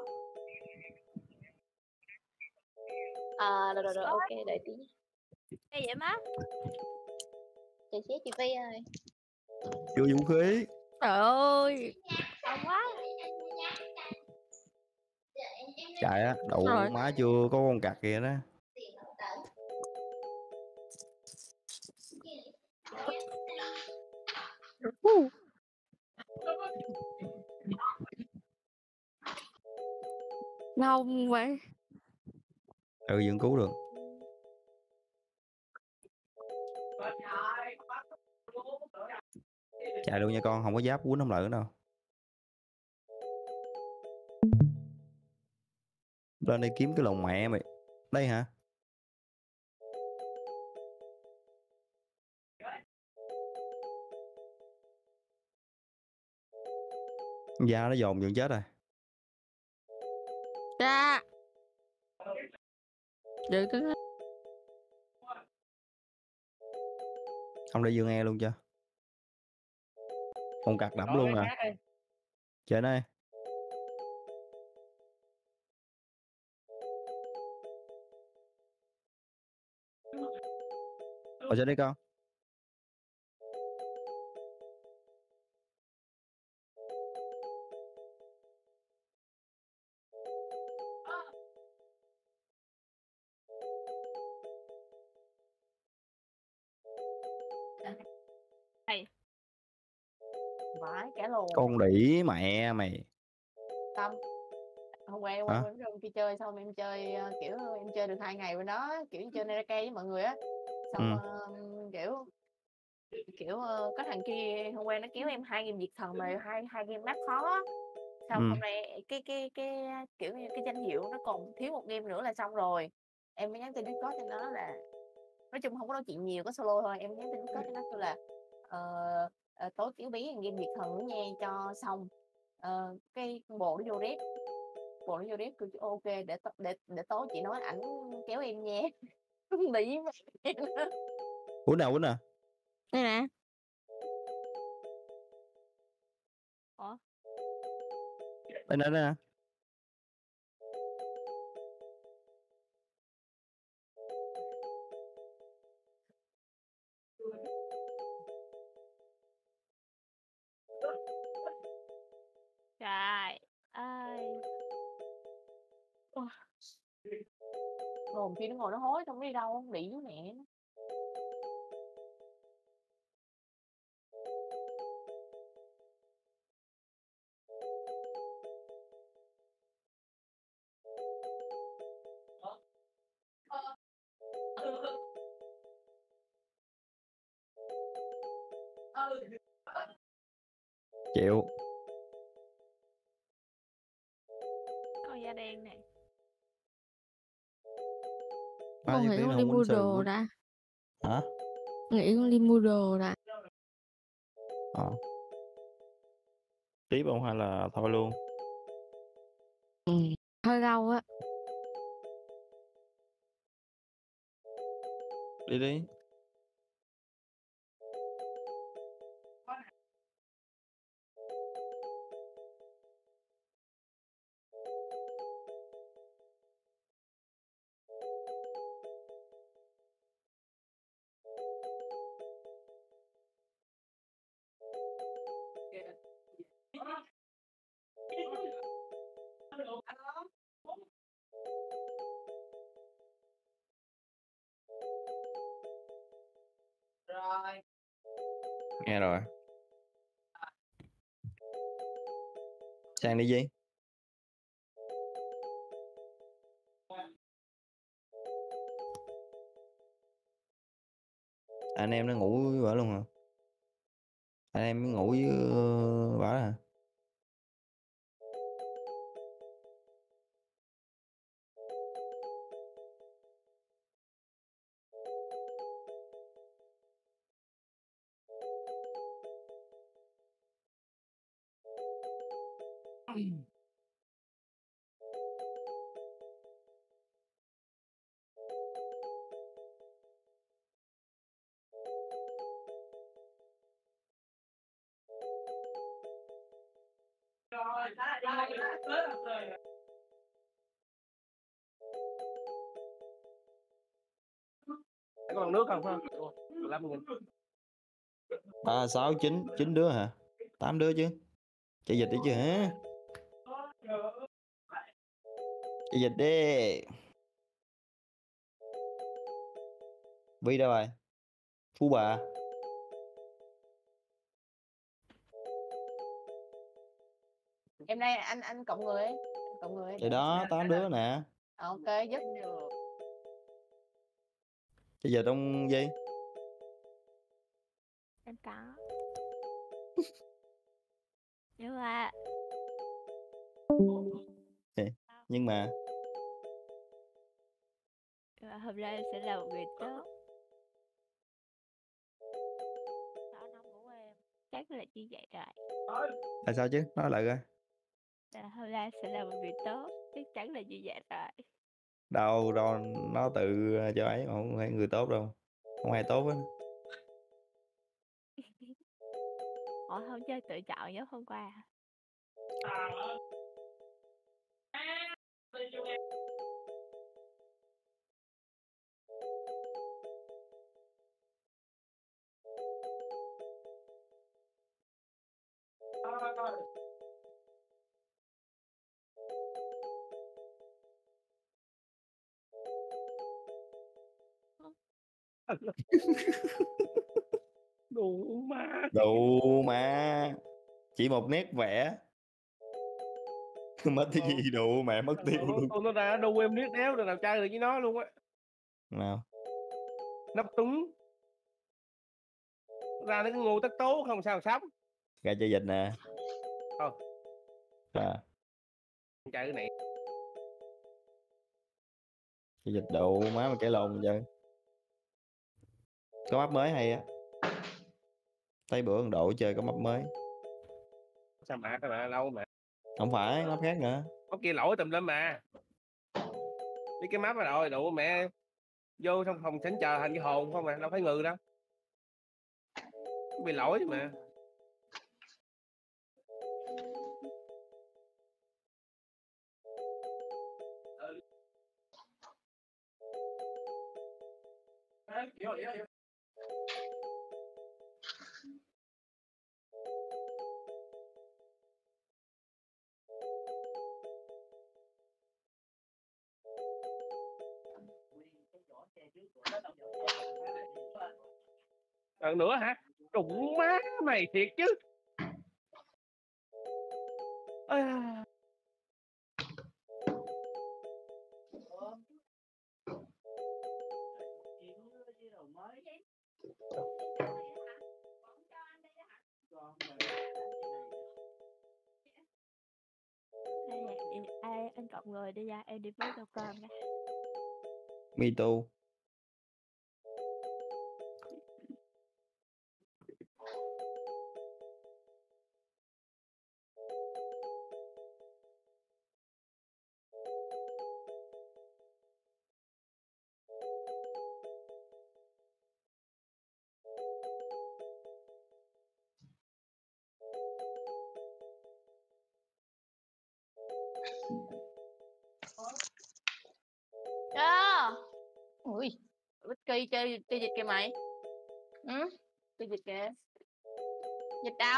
À, rồi rồi rồi, ok, đợi tí. Ê vậy má. Chị xíu chị Vi ơi. Chưa vũ khí. Trời ơi. Đông quá. Chạy á, đậu Rồi. má chưa có con cặc kìa đó. Uh. Đông vậy. Ừ, vẫn cứu được. Chạy luôn nha con, không có giáp quýnh không lại nữa đâu. Lên đây kiếm cái lồng mẹ mày. Đây hả? Da nó dồn dần chết rồi. Ra. Giữ cái Không để Dương nghe luôn chưa? Con cặc đẫm luôn à. Chơi đây. Ở trên đây con. Vãi cả lồn. Con đĩ mẹ mày. Tâm. Hôm qua em Hả? qua bên room kia chơi xong em chơi ờ, kiểu em chơi được hai ngày bên đó, kiểu như chơi Naraka với mọi người á. Xong Ừ. ờ, kiểu kiểu ờ, có thằng kia hôm qua nó kéo em hai game diệt thần mà hai hai game map khó á. Xong Ừ. hôm nay cái cái cái kiểu như cái danh hiệu nó còn thiếu một game nữa là xong rồi. Em mới nhắn tin Discord cho nó là nói chung không có nói chuyện nhiều, có solo thôi. Em nhắn tin Discord cho nó kêu là ờ, ờ, tối kiểu bí game diệt thần nữa nha cho xong. Ờ, cái bộ nó vô rep bộ nó vô rep kêu ok để t- để để tối chị nói ảnh kéo em nha. Lý mà. Quýnh nào quýnh à? đây nè. Ủa? Đây nè, đây nè. Trời ơi. Rồi kia nó ngồi nó hối không đi đâu không đi với mẹ nó. Chịu. Con da đen này. Bao Con nhiêu nghĩ tiếng con không đi quýnh mua sư đồ quýnh. đã. Hả? Nghĩ con đi mua đồ đã. Ờ. Tiếp không hay là thôi luôn? Ừ. Hơi lâu á. Đi đi. Nghe rồi. Sang đi Duy. Anh em nó ngủ với bả luôn hả? Anh em mới ngủ với uh, bả hả? Rồi, ta đi tới rồi. Có bằng nước không phải không? mười lăm nghìn. Ba, sáu, chín, chín đứa hả? Tám đứa chứ. Chạy dịch đi chứ hả? Chạy dịch đi. Vi đâu rồi? Phú Bà. Em đây anh anh cộng người ấy. Cộng người ấy. Thì đó, tám đứa nè. Ok giúp. Chạy dịch ông Duy. Em có. Nhưng mà Nhưng mà nhưng mà hôm nay em sẽ là một người tốt. Sao nó ngủ em? Chắc là như vậy rồi. tại sao chứ? Nói lại coi. Là hôm nay em sẽ là một người tốt. Chắc chắn là như vậy rồi. Đâu đâu nó tự cho ấy, không phải người tốt đâu. Không ai tốt hết. Họ không chơi tự chọn giống hôm qua. Đủ mà. Đủ mà. Chỉ một nét vẽ. Mất cái gì đủ mẹ mất tiêu luôn. Con nó ra đu em niết đéo rồi nào chơi được với nó luôn á. Nào. Nắp túng. Ra nó cứ ngu tất tố không sao sống. Ra chơi dịch nè. Thôi. À. Chơi cái này. Chơi dịch đủ má mà cái lồn chơi. Có map mới hay á. Thấy bữa con Độ chơi có map mới. Sao mà các bạn lâu mà. Không phải, map khác nữa. Có kia lỗi tùm lum mà. Đi cái map mà rồi đủ mẹ. Vô trong phòng tránh chờ thành cái hồn không mà, đâu phải ngừ đâu. Bị lỗi mà. Lần nữa hả? Đụng má mày thiệt chứ. À. Ai anh cộng người đi ra em đi với đâu con nha. Me too. Đó. Ui, Bích Kỳ chơi chơi dịch kìa mày. Ừ, chơi dịch kìa. Dịch đâu?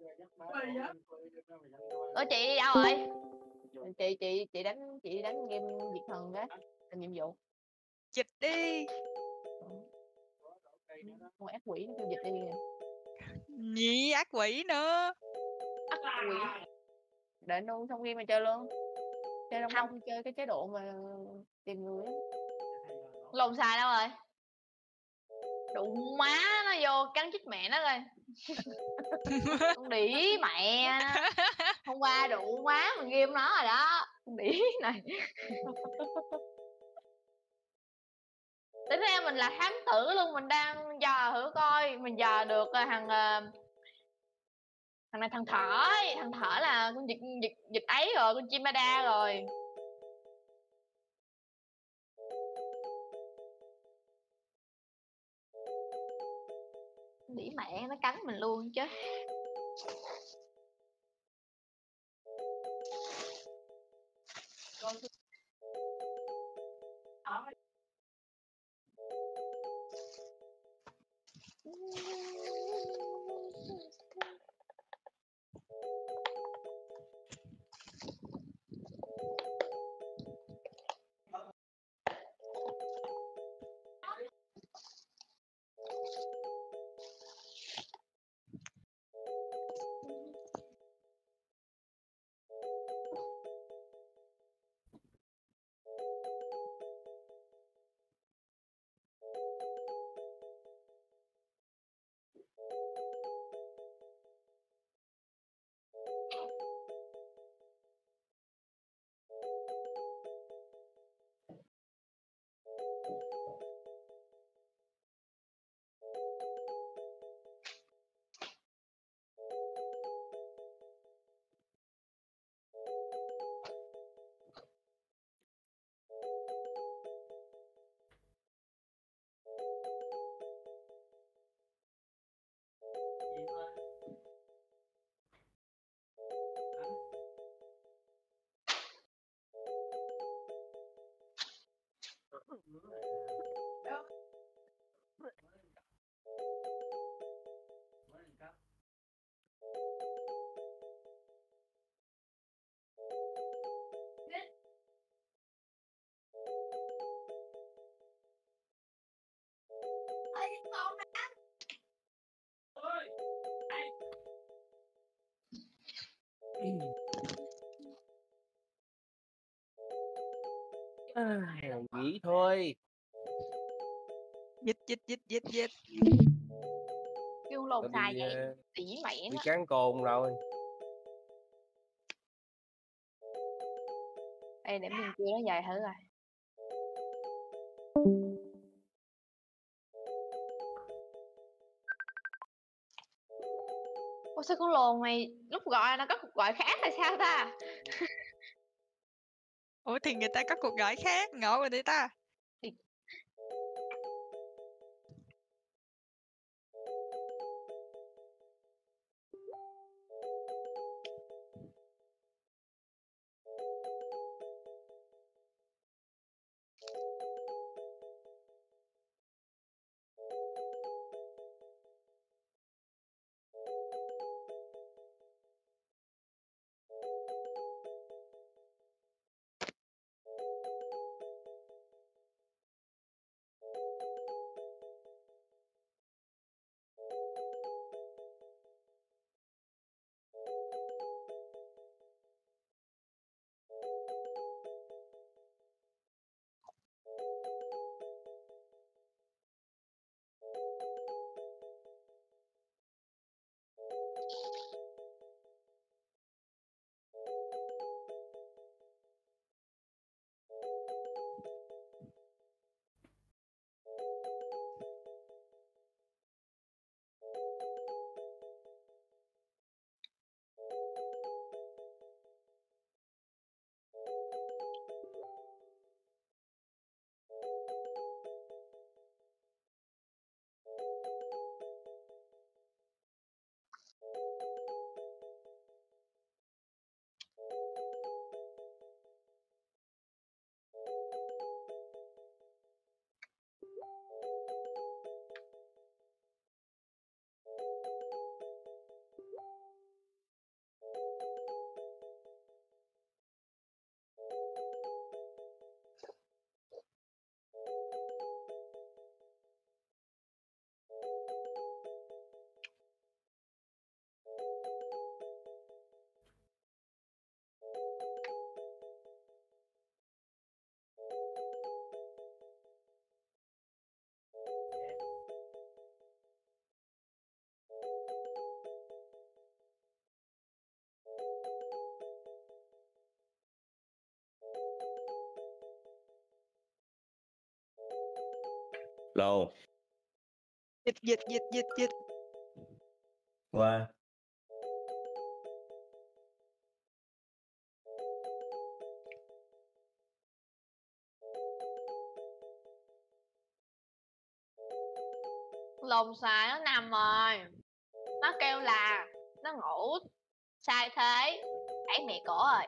Ủa chị đi đâu rồi? Chị chị chị đánh chị đánh game diệt thần cái làm nhiệm vụ. Dịch đi. Con ác quỷ nó kêu dịch đi nè. Nhị ác quỷ nữa. Ác quỷ. Để nu xong game mà chơi luôn. Chơi đông đông chơi cái chế độ mà tìm người á. Lồn xài đâu rồi? Đụng má nó vô cắn chích mẹ nó rồi. Con đĩ mẹ nó. Hôm qua đụng má mình ghim nó rồi đó. Con đĩ này. Tính ra mình là thám tử luôn. Mình đang dò thử coi. Mình dò được uh, thằng uh, thằng này thằng thỏ ấy. Thằng thỏ là con dịch dịch dịch ấy rồi. Con chimada rồi. Đĩ mẹ nó cắn mình luôn chứ. À, nghỉ thôi. Dịch dịch dịch dịch dịch. Kêu lồn Tao xài đi, vậy. ờ, Đĩ mẹ đi nó. cán cồn rồi. Ê để mình kêu nó dài thử rồi. Ủa sao con lồn này lúc gọi nó có cuộc gọi khác là sao ta? Ủa thì người ta có cuộc gọi khác. Ngộ rồi đi ta. Lô. Dịch dịch dịch dịch dịch. Qua. Lồng xài nó nằm rồi. Nó kêu là nó ngủ sai thế. Đẩy mẹ cổ rồi.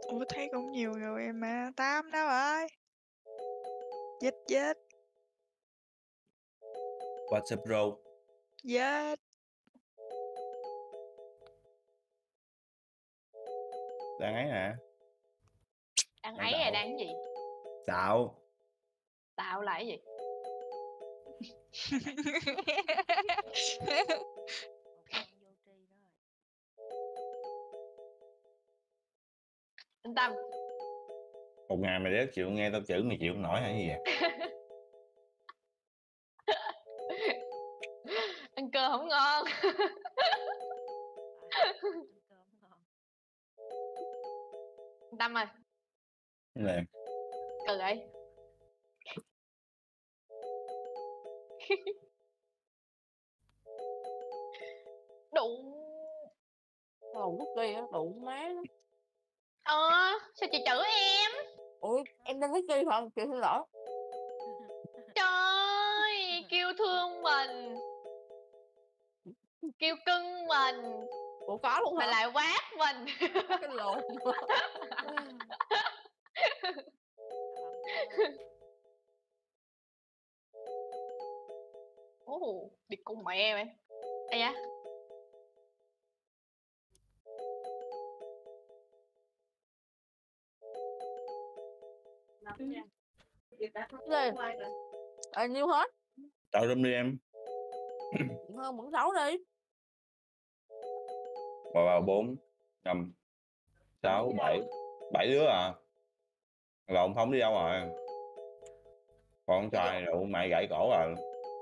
Ủa thấy cũng nhiều người mà. Tám đâu rồi? Dịch dịch What's up bro? dịch. Đang ấy nè. Đang Đang ấy là tạo. đang cái gì? Tạo. Tạo là cái gì? Anh Tâm. Một ngày mày đéo chịu nghe tao chữ mày chịu không nổi hay gì vậy? Ăn cơm không ngon. Anh Tâm ơi. Nè. Cười vậy. Đụng. Còn bút kia á, đụng má nó. Ờ, sao chị chửi em? Ủa, em đang thích kia hả? Chị xin lỗi. Trời, kêu thương mình, kêu cưng mình. Ủa có luôn mà hả? lại quát mình. Cái lồn. Ồ, đi cùng mẹ mày. Ây da. Gì? Ờ, nhiêu hết? Tạo râm đi em. Hơn vẫn sáu đi. Vào vào bốn, năm, sáu, bảy. Bảy đứa à? Lộn không đi đâu rồi. Con trai rượu mày gãy cổ rồi.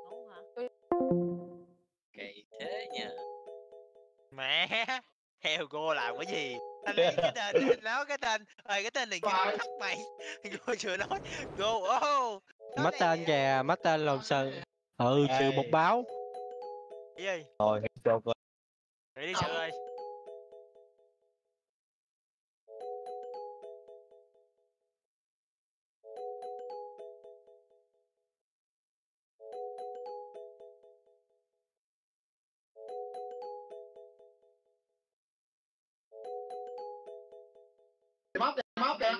Kỳ thế nhờ. Mẹ, heo cô làm cái gì? Anh lấy cái tên, anh nói cái tên, ơi cái tên này ghê thắc mày. Cô chưa nói, cô, ô. Mất tên kìa, mất tên lồn sự. Ừ, sự một báo. Cái gì? Rồi, cho cô. Nghĩ đi sự ơi. Móc kìa, móc kìa.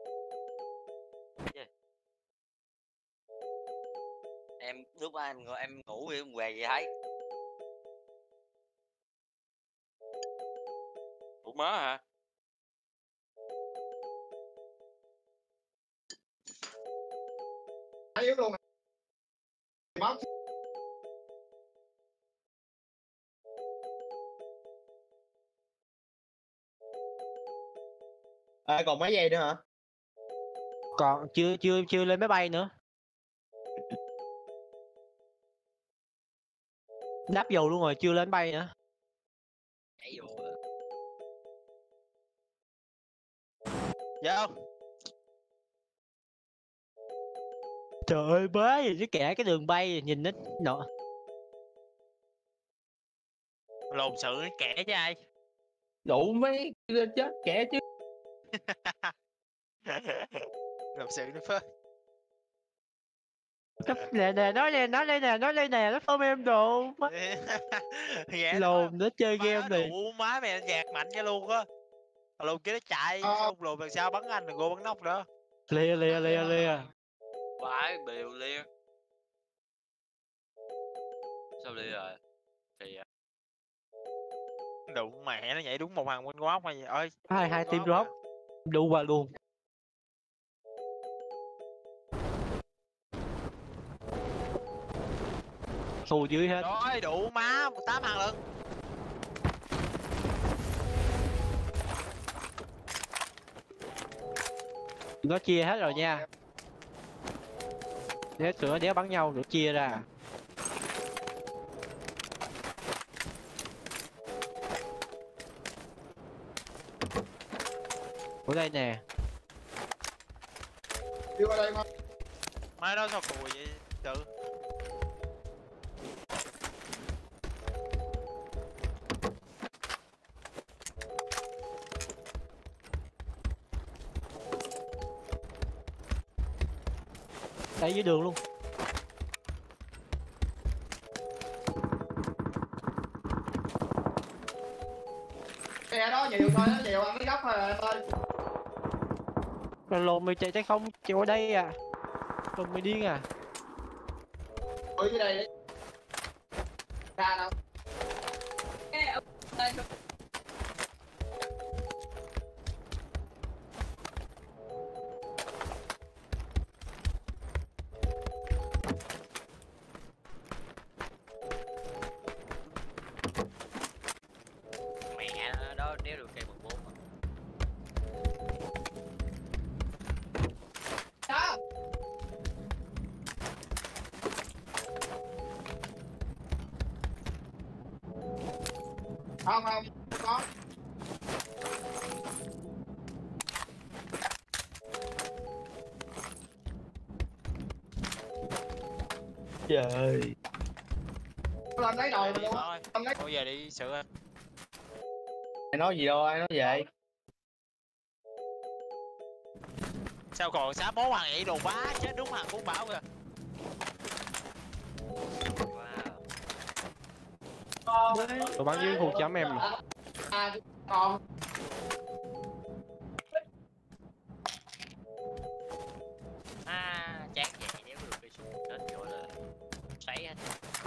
Em lúc đó em em ngủ em què gì thấy. Ủa má hả? Yếu luôn. Móc. À, còn mấy giây nữa hả? Còn chưa chưa chưa lên máy bay nữa. Đáp dầu luôn rồi, chưa lên bay nữa. Chạy vô. Vô. Trời ơi, bớ gì chứ kẻ cái đường bay nhìn nó nọ. Lồn sự nó kẻ chứ ai. Đủ mấy chết kẻ chứ. Lồn sự nó phết. Nè nè, nói nè, nói đây nè, nói đây nè, nó phơm em đồ. Lồn nó chơi game này. Đủ má mày anh dạt mạnh cho luôn á. Lồn kia nó chạy, xong lồn đằng sau bắn anh rồi cô bắn nóc nữa. Lia lia lia lia. Vãi biểu lia. Sao lia rồi? Thì đụng mẹ nó nhảy đúng một hàng quanh góc hay gì ơi. Hai hai team drop. Đu qua luôn. Xù dưới hết. Rồi đủ má, tám hàng lận. Nó chia hết rồi nha. Nếu tụi nó đéo bắn nhau rồi chia ra. Ở đây nè. Đi qua đây mà. Má đó sao cùi vậy? Tự. Đây dưới đường luôn. Kìa đó nhiều thôi, nó nhiều ăn cái góc thôi em ơi. Lồn mày chạy chạy không chạy qua đây à? Lồn mày điên à? Ôi cái đây đấy. Ra đâu? Mẹ đó nếu được cây mười bốn mà. Đó. Không không có. Trời ơi. Lên lấy đồ luôn. Thôi, Lên lấy. thôi về đi sự ơi. Ai nói gì đâu, ai nói vậy? Sao còn xá bố hoàng vậy đồ quá chết đúng hoàng cũng bảo kìa. Tụi bắn dưới khu chấm em mà. À, còn À chán vậy nếu được cái súng đến chỗ là sấy hết.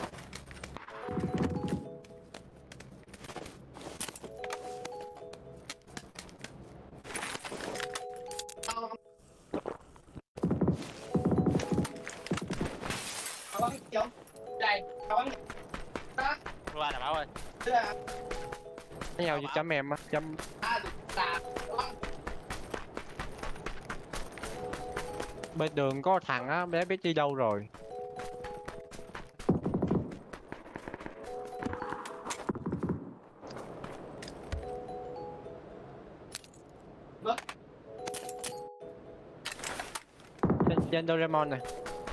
có bắn không? Đây, có bắn. Đó. Qua nè Bảo ơi. Cái nhau gì chấm em á, chấm À, là bên đường có thằng á, bé biết đi đâu rồi. Trên, trên Doraemon này.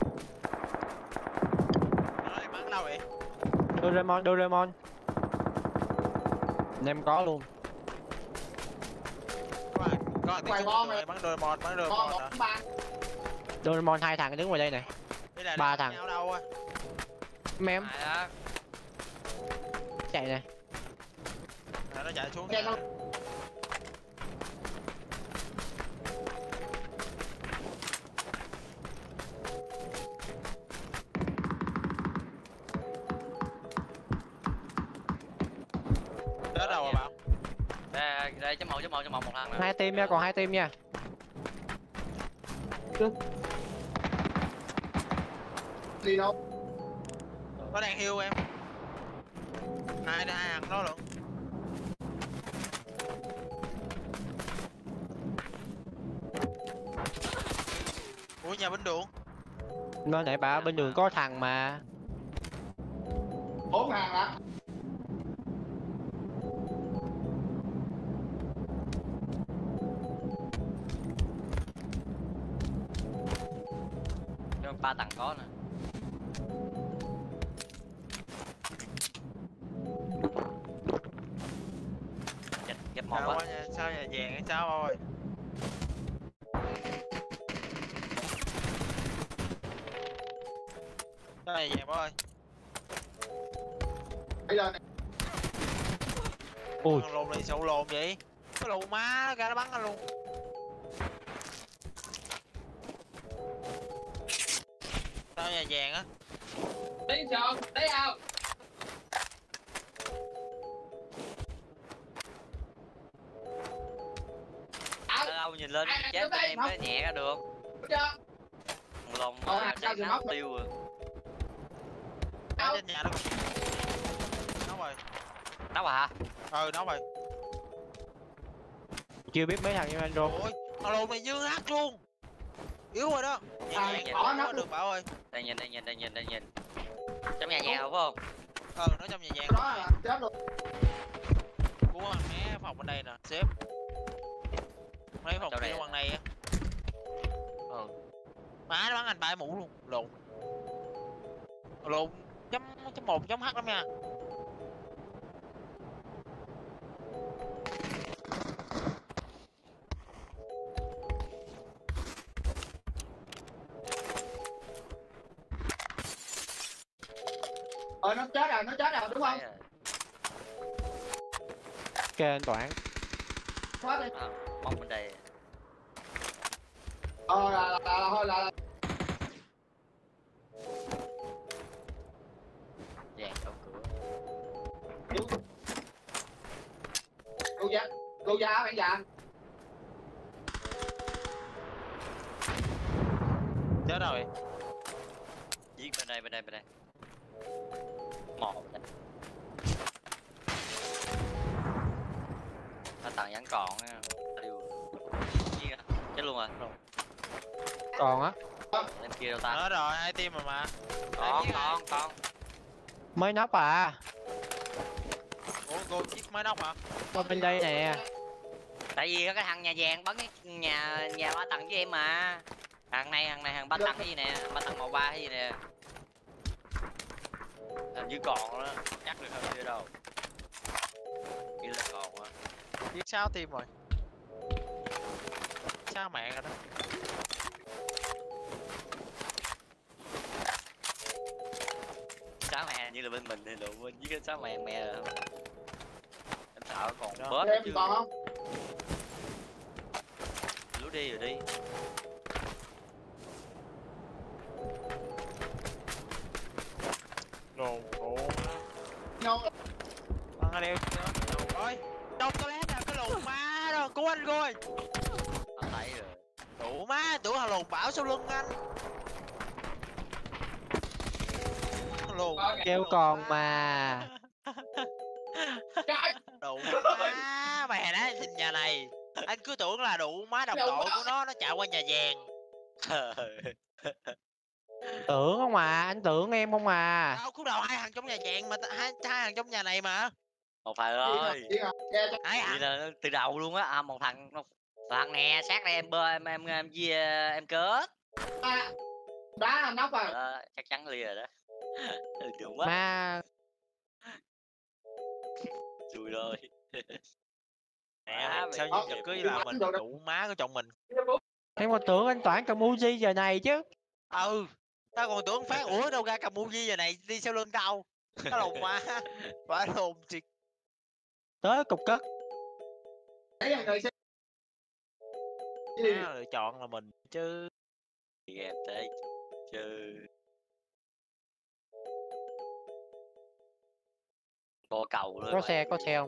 Nó lại bắn đâu vậy? Doraemon, Doraemon. Anh em có luôn. Có ai có ai Quay bom rồi bắn Doraemon bắn con Doraemon một hả? ba. Doraemon hai thằng đứng ngoài đây này. Đây là ba đánh thằng. nhau đâu á? Mem Ai đó? chạy này. À, nó chạy xuống. Chạy kìa. đâu? Đó đâu rồi Bảo? Đây, đây chấm một chấm một chấm một một thằng nữa. Hai team nha, còn hai team nha. Đi đâu? Có đang heal em. Hai hai thằng đó luôn. Ủa nhà bên đường. Nó nãy bà bên đường có thằng mà. Bốn hàng hả? Ba tầng có nè. Ghép một á. Sao nhà vàng hay sao ơi? Sao nhà vàng ơi? Bây giờ này. Ui. Thằng lùn này sầu lồn vậy? Cái lùn má ra nó bắn anh luôn. Sao nhà vàng á? Đi chọn, đi ao. Đâu nhìn lên chết của em mới nhẹ ra được. Thằng lồn mà chạy nó tiêu rồi. Nó trên nhà luôn. Nó rồi. Nó hả? Ừ nó rồi. Chưa biết mấy thằng như anh Rô. Ôi, thằng lồn này dư hát luôn. Yếu rồi đó. À, có nó được Bảo ơi. Đây nhìn đây nhìn đây nhìn đây nhìn. Trong nhà nhà không phải không? Ừ nó trong nhà nhà. Đó là chết luôn. Cú thằng né phòng bên đây nè, xếp. Mấy phòng kia quăng này á. Ừ. Má nó bắn anh bãi mũ luôn, lộn. Lộn chấm chấm một chấm h lắm nha. Ờ nó chết rồi, nó chết rồi đúng không? Ok anh Toản. Quá đi. À, mong bên đây. Ờ là là là thôi là, là. Vàng đóng cửa. Lưu giá, lưu giá bạn già. Chết rồi. Giết bên đây bên đây bên đây. Một đây. Nó tầng vẫn còn nha. Giết à? Chết luôn rồi. Còn á. Bên kia đâu ta? Đó rồi, hai team rồi mà. Còn còn còn. Mới nóc à. Ủa cô chiếc mới nóc hả? Qua bên đây nè. Tại vì có cái thằng nhà vàng bắn cái nhà nhà ba tầng với em mà. Thằng này thằng này thằng ba tầng cái gì nè, ba tầng màu ba cái gì nè. Hình như còn đó, chắc được hơn chưa đâu. Nghĩ là còn á. Giết sáu team rồi. Sao mẹ rồi đó. Sáu mẹ như là bên mình thì đủ với cái sáu mẹ mẹ rồi. Em sợ còn Đó. bớt Em chứ. còn không? Lú đi rồi đi. Đồ đồ. Ngon. Bằng ở đây. Rồi. Đâu có lát nào cái lùn ma rồi, cứu anh coi. Anh thấy rồi. Đủ má, tưởng là lùn bảo sau lưng anh. Lùn. Kêu còn mà. Đủ má, mày nói xin nhà này. Anh cứ tưởng là đủ má đồng đội của nó nó chạy qua nhà vàng. Tưởng không mà, anh tưởng em không mà. Đâu cứu đầu hai thằng trong nhà vàng mà hai hai thằng trong nhà này mà. Một phải rồi. Hai Vậy thằng. là từ đầu luôn á, à, một thằng một thằng nè, sát đây em bơ em em em em, em cớt. Đá nóc à. Đó, chắc chắn lia rồi đó. Được quá. Mà Chui rồi. Mẹ sao như Nhật cứ là mình đủ má của chồng mình. em còn tưởng anh Toản cầm Uzi giờ này chứ. Ừ, tao còn tưởng phát ủa đâu ra cầm Uzi giờ này đi sau lưng tao. Cái lồn má. Phải lồn thiệt. Tới cục cất. Lựa chọn là mình chứ. Thì em tới chứ. Có cầu luôn. Có xe, có xe không?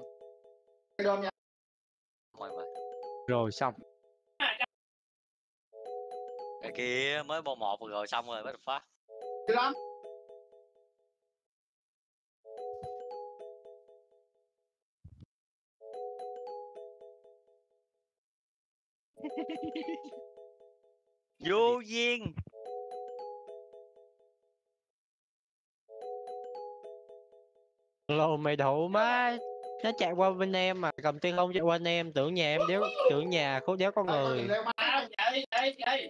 Rồi mà. Rồi xong. Cái kia mới bò một rồi xong rồi bắt phát. Vô duyên. Lô mày đậu má. Nó chạy qua bên em mà cầm tiên không chạy qua bên em, tưởng nhà em đéo, tưởng nhà khúc đéo có người. Chạy chạy chạy.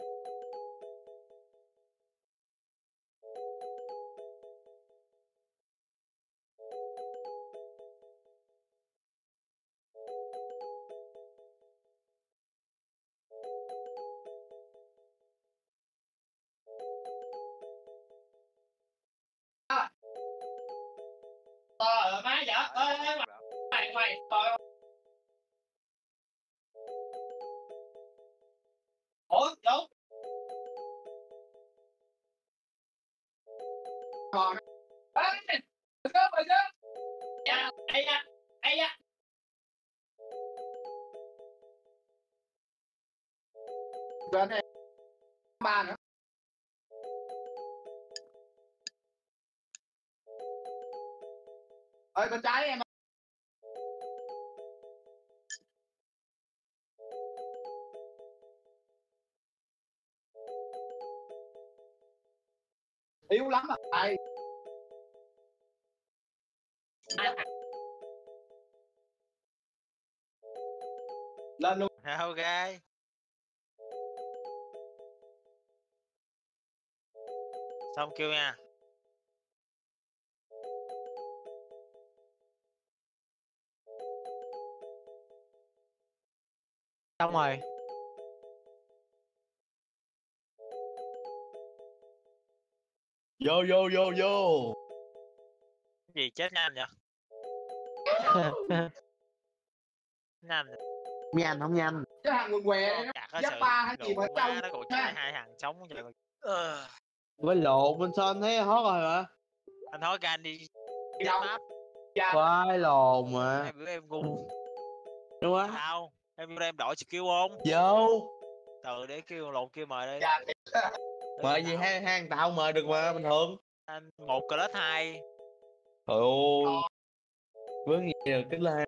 Ờ má dạ ơi mày mày coi ủa đúng còn ê có mày chứ dạ ai da ai da bên đây ba nữa ơi bên trái em yếu lắm à ai lên luôn Ok. Xong kêu nha. Xong rồi. Vô vô vô vô. Gì chết nhanh vậy? Nhanh. Nhanh không nhanh. cái hàng quần què Chặt có Giáp sự ba hay gì ngủ mà quá trâu nó còn ha. chạy hai thằng sống vậy. Ờ, Với lộn bên son thấy hót rồi mà. anh nói gan đi Đi chết đâu? map. Dạ. Khoai lồn mà. Em bữa em ngu Đúng á. sao em em đổi skill không Vô. từ để kêu lộn kêu mời đi. Dạ. Mời gì hai hai tao mời được mà bình thường. Anh một class hai. Trời ơi. Vướng gì được tính là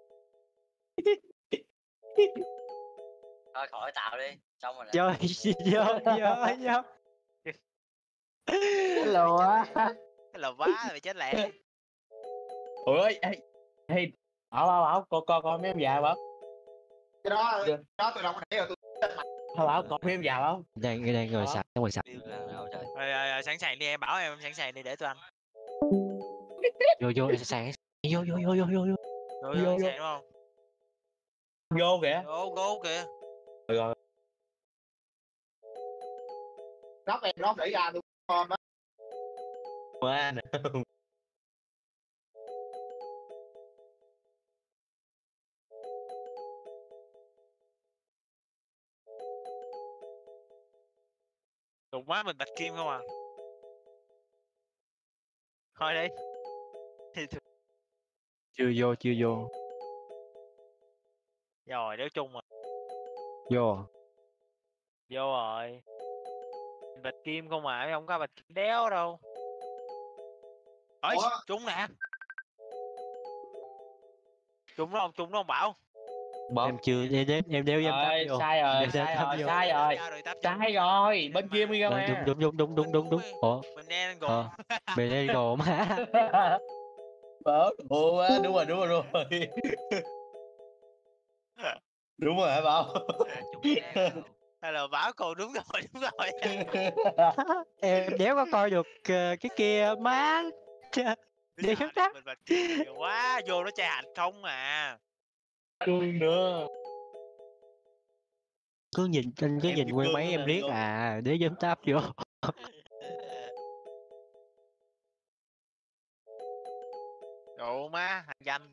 Thôi khỏi tạo đi, xong rồi. chơi vô vô vô. Hello á. Cái là quá mày chết lẹ. Ôi ê ê bảo bảo bảo coi coi coi mấy em già bảo. Cái đó đó tôi đâu có để rồi tôi Thôi bảo coi mấy em già bảo. Đang đang ngồi sạch, ngồi sạch. Rồi, rồi, rồi, sẵn sàng đi em bảo em sẵn sàng đi để tôi ăn. Vô vô em sẵn sàng. Vô vô vô vô vô vô. Rồi, Vô, sẵn vô. sàng đúng không? Vô kìa. Go go kìa. Rồi rồi. nó em nó đẩy ra tôi con đó. Quá nè. Đụng quá mình bạch kim không à. Thôi đi. Chưa vô chưa vô. Rồi đéo chung rồi. Vô. Vô rồi. Mình bạch kim không mà không có bạch kim đéo đâu. Ôi Ủa? trúng nè. Trúng nó không trúng nó không bảo. Bấm. Em chưa em đếm em đéo dám tắp Rồi, vô. sai rồi, Đéo dám sai tắp rồi, vô. sai rồi. Tắp Sai rồi, bên kia mới ra Ờ, mà. đúng đúng đúng đúng đúng đúng đúng. Ủa. Mình đen gồm. Ờ. Bên đây gồ má. Bớt. Ủa á, đúng rồi, đúng rồi, đúng rồi. Đúng rồi hả Bảo? Hay là bảo còn đúng rồi đúng rồi. Em đéo có coi được ờ, cái kia má. Đi hết á. Mình bạch kim nhiều quá vô nó chai hạch không à. Cương nữa. Cứ nhìn anh cứ Em nhìn bị quen cương máy nữa em nè, riết vô. à để dám táp vô. Độ má thằng danh.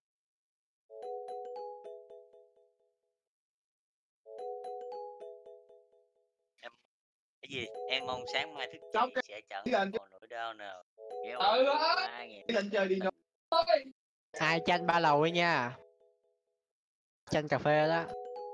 Cái gì? Em mong sáng mai thức Xong dậy sẽ chẳng cái- còn nỗi đau nào. Kéo Ừ dài đó. ba ngày. Cái lên chơi đi nó. Hai chanh ba lầu ấy nha. Chanh cà phê đó.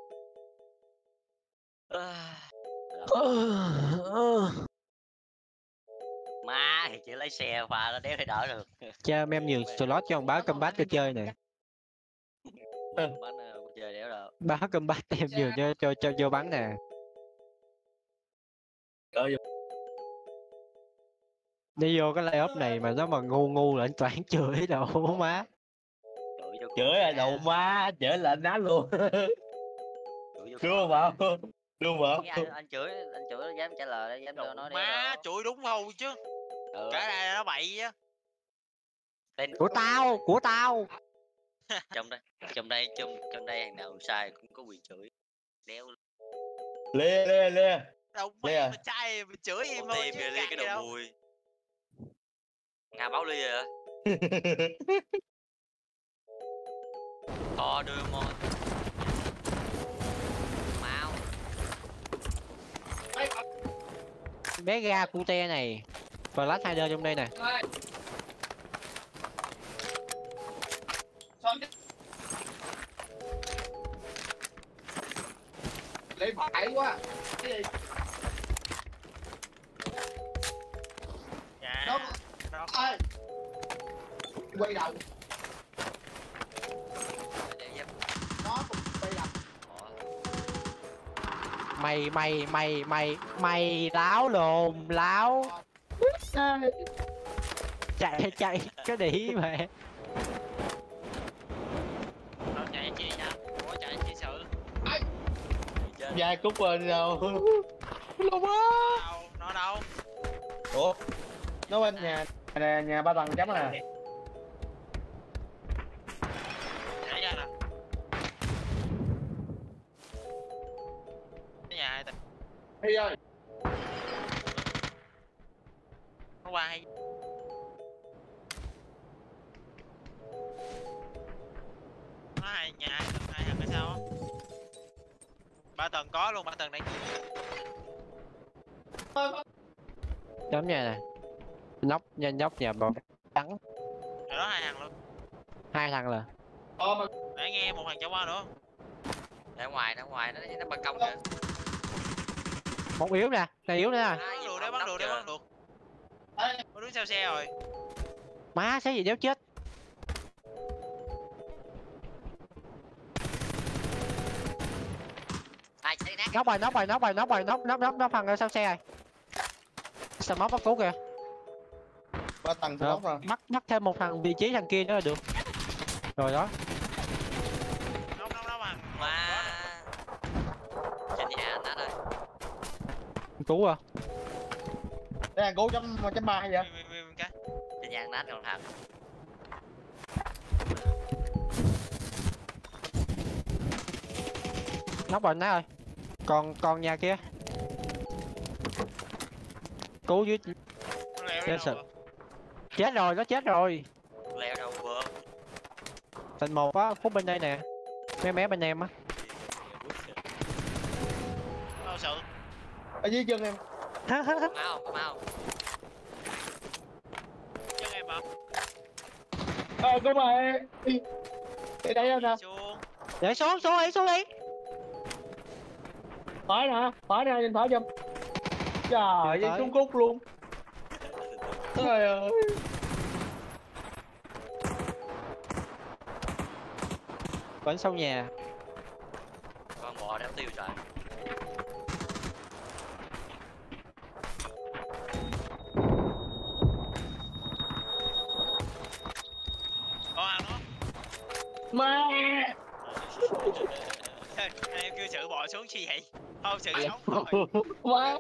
Má thì chỉ lấy xe pha nó đéo thể đỡ được. Cho em nhường slot cho ông báo combat cho chơi nè. Bắn uh, chơi đéo được. Báo combat em nhường cho cho cho vô bắn nè. Cỡ vô. Đi vô cái layoff này mà nó mà ngu ngu là anh Toán chửi đâu má. Chửi cho Chửi là đầu má, chửi là anh đá luôn. Chửi cho Đúng không Bảo? Đúng không Bảo? Nghe anh, anh chửi, anh chửi nó dám trả lời, dám cho nó đéo Má đâu. chửi đúng không chứ. Ừ. Cả đây là nó bậy á. Tên Của tao, của tao. trong đây, trong đây, trong trong đây hàng nào sai cũng có quyền chửi. Đéo. Lê lê lê. Đâu Lê mày à? mà trai mà chửi em Con thôi tim chứ kìa, Ly cái cãi đầu đâu. mùi. Nga báo Ly rồi hả? Kho Doraemon. Mau. Bé ga cute này. Flash hai đơ trong đây nè. Lấy phải quá. Cái gì? Dạ. Nó Nó Ê. Quay đầu. Nó cũng quay đầu. Mày mày mày mày mày láo lồn láo. Chạy chạy cái đĩ mẹ. nó chạy chi nha. Ủa chạy chi sự. Dài cút rồi đi đâu. Lâu quá. Đâu, nó đâu. Ủa? Nó bên nhà nhà, nhà ba tầng chấm nè. Chạy ra nè. Cái nhà hai tầng. Thi ơi. Nó qua hay. Nó hai nhà hai tầng hai thằng hay sao á. Ba tầng có luôn, ba tầng này. Giống nhà này. Nóc nhà nhóc nhà bò trắng. Rồi đó hai thằng luôn. Hai thằng là. Nãy nghe một thằng chạy qua nữa. Ở ngoài, ở ngoài nó nó ban công kìa. Một yếu nè, này yếu nè. À, Bắn được đấy, bắn được đấy, bắn được. Nó đứng sau xe rồi. Má xe gì đéo chết. Ai chạy nát. Nóc rồi, nóc rồi, nóc rồi, nóc rồi, nóc nóc nóc nóc thằng ở sau xe rồi. Sao móc bắt cứu kìa. Ba tầng Được, nóc rồi. mắc mắc thêm một thằng vị trí thằng kia nữa là được. Rồi đó. Nóc nóc nóc thằng. Mà trên nhà anh ơi. Cứu à. Đây là cố chấm chấm ba hay vậy? Trên nhà nát còn thằng. Nóc rồi nát rồi. Còn còn nhà kia. Cứu dưới. Chết sực. Chết rồi, nó chết rồi. Leo đâu vừa. Thành một á, phút bên đây nè. Mấy mé bên em á. Đâu sự. Ở dưới chân em. Mau, mau. Chân em hả? Ờ có mà. Để đây đâu nè. Để xuống, xuống đi, xuống đi. Phải nè, phải nè, nhìn phải giùm. Trời ơi, xuống cút luôn. Trời ơi. Vẫn sau nhà. Con bò đéo tiêu trời. Có ăn đó. Má. Em kêu sự bò xuống chi vậy? Không, sự sống rồi. Má.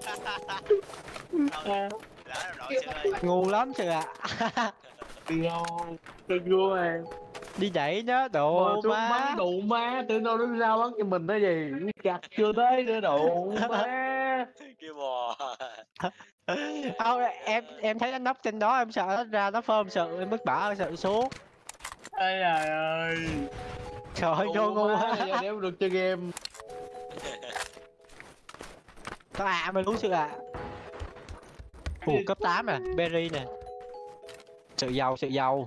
Lỡ rồi sự ơi. Ngu lắm sự ạ. Rồi, đừng vô em. Đi đẩy nó độ má. má. Bắn đủ má, tưởng đâu nó ra bắn cho mình đó gì. Chặt chưa tới nữa đủ má. Kêu bò. Không, em em thấy nó nấp trên đó em sợ nó ra nó phơm sợ em mất bả sợ xuống. Ây trời ơi. Trời ơi vô ngu quá. Giờ đéo được chơi game. Có à mày đúng sự ạ. Ủa cấp tám nè, Berry nè. Sự giàu, sự giàu.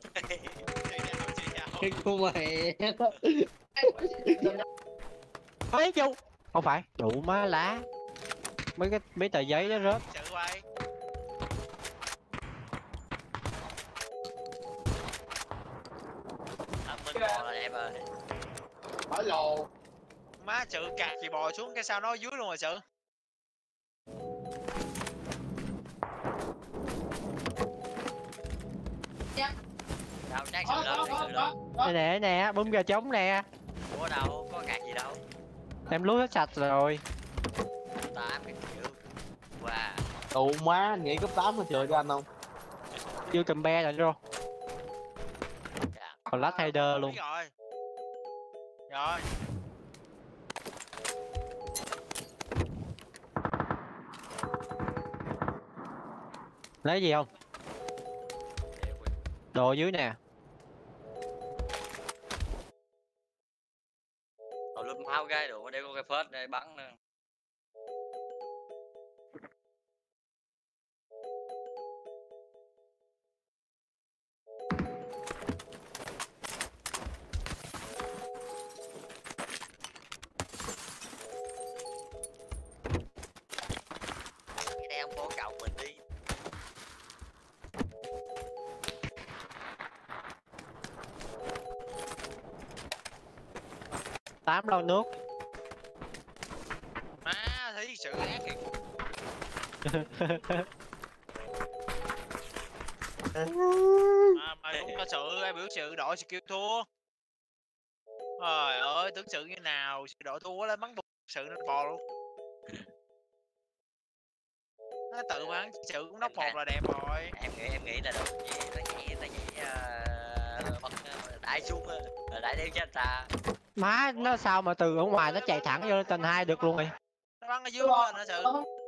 Cái của mày. Ấy chú. Không phải, đủ má lá. Mấy cái mấy tờ giấy đó rớt. Sự quay. Thằng Minh bò là đẹp ơi. Phải lồ. Má sự cạt gì bò xuống cái sao nó ở dưới luôn rồi sự. Đâu chắc sự lớn, chắc sự lớn. Đây nè, nè, bung gà trống nè. Ủa đâu, có cạc gì đâu. Em lúa hết sạch rồi. Tám cái kiểu. Wow. Tụ má, anh nghĩ cấp tám nó chơi cho anh không? Chưa cầm be rồi rồi. Còn lát header luôn. Rồi. Rồi. Lấy gì không? Đồ dưới nè. Tao lướt máu cái đồ để có cái phết đây bắn nữa. Cái đeo bố cậu mình đi. Tám lon nước. Má thấy sự ác thiệt. Mà mày cũng có sự ai biểu sự đội skill thua. Trời ơi tưởng sự như nào sự đội thua lên bắn bục sự nó bò luôn. Nó tự bắn sự cũng nóc một là đẹp rồi. Em nghĩ em nghĩ là đồ gì nó nhảy nó nhảy uh, bắn uh, đãi xuống uh, đãi đéo chết ra. Má nó sao mà từ ở ngoài nó chạy thẳng vô tầng hai được luôn rồi. Nó bắn ở dưới nó sự.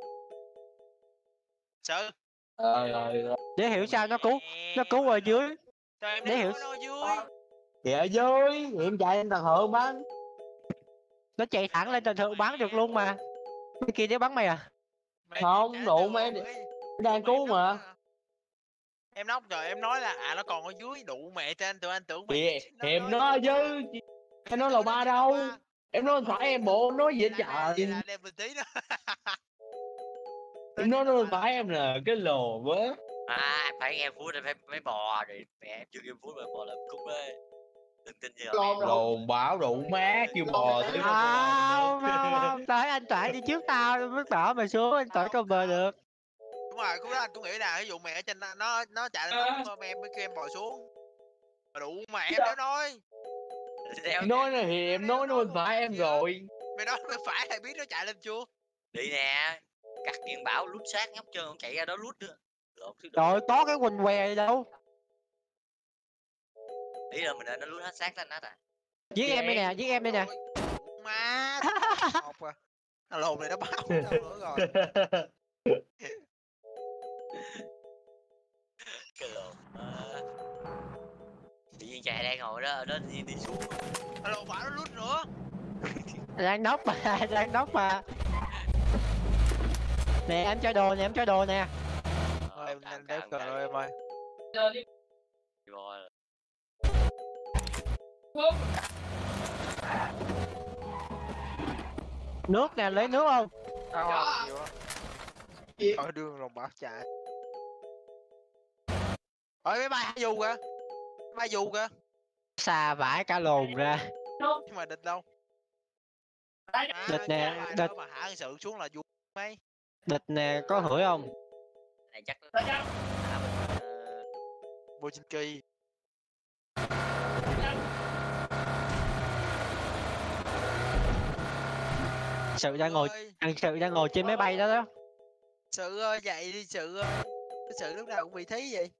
Sự. Ờ rồi. Để hiểu sao nó cứu, nó cứu ở dưới. Để hiểu. Thì ở dưới, hiện chạy lên tầng hượng bắn. Nó chạy thẳng lên tầng thượng bắn được luôn mà. Cái kia nó bắn mày à? Không đủ mà em đang cứu mà. Em nóc rồi em nói là à nó còn ở dưới đủ mẹ trên tụi anh tưởng Thì em nói chứ em nói lầu ba đâu, em nói phải em bộ em nói gì hết trời. Đem bình tí đó. Em nói nó phải em là cái lồ quá. À phải nghe phút phải mới bò rồi mẹ em chưa game phút mà bò làm cúc ấy. Đừng tin gì Lồn báo đủ má kêu bò chứ. Không, không, không, tới anh Toại đi trước tao, mới bảo mày xuống, anh Toại cover được. Đúng rồi, cũng đó anh cũng nghĩ là ví dụ mẹ ở trên nó nó chạy lên nóc em mới kêu em bò xuống. Mà đủ mà em đã nói. Em nói này thì em nói nó phải em rồi. Mày nói mày phải hay biết nó chạy lên chưa? Đi nè, cắt nghiền bảo lút xác nhóc trơn không chạy ra đó lút nữa. Trời có cái quỳnh què gì đâu. Ý là mình nó lút hết xác lên hết à. Giết em đây nè, giết em đây nè. Má. Học à. Nó lồn này nó báo đâu nữa rồi. Cái lồn. Tự nhiên chạy đang ngồi đó, ở đó tự nhiên đi xuống. Nó lồn bảo nó lút nữa. Đang nóc mà, đang nóc mà. Nè em cho đồ nè, em cho đồ nè. Ờ, em em đếm cờ rồi em ơi. Rồi. Nước nè, lấy nước không? Đâu nhiều á. Ở đường lòng bảo chạy. Ôi máy bay dù kìa. Máy bay dù kìa. Xà vải cả lồn ra. Nhưng mà địch đâu? À, địch nè, địch. mà hạ sự xuống là dù mấy. Địch nè, có hửi không? Này chắc Vô Chinh Kỳ. Sự đang ngồi, thằng Sự đang ngồi trên máy bay đó đó. Sự ơi, dậy đi Sự ơi. Sự lúc nào cũng bị thí vậy.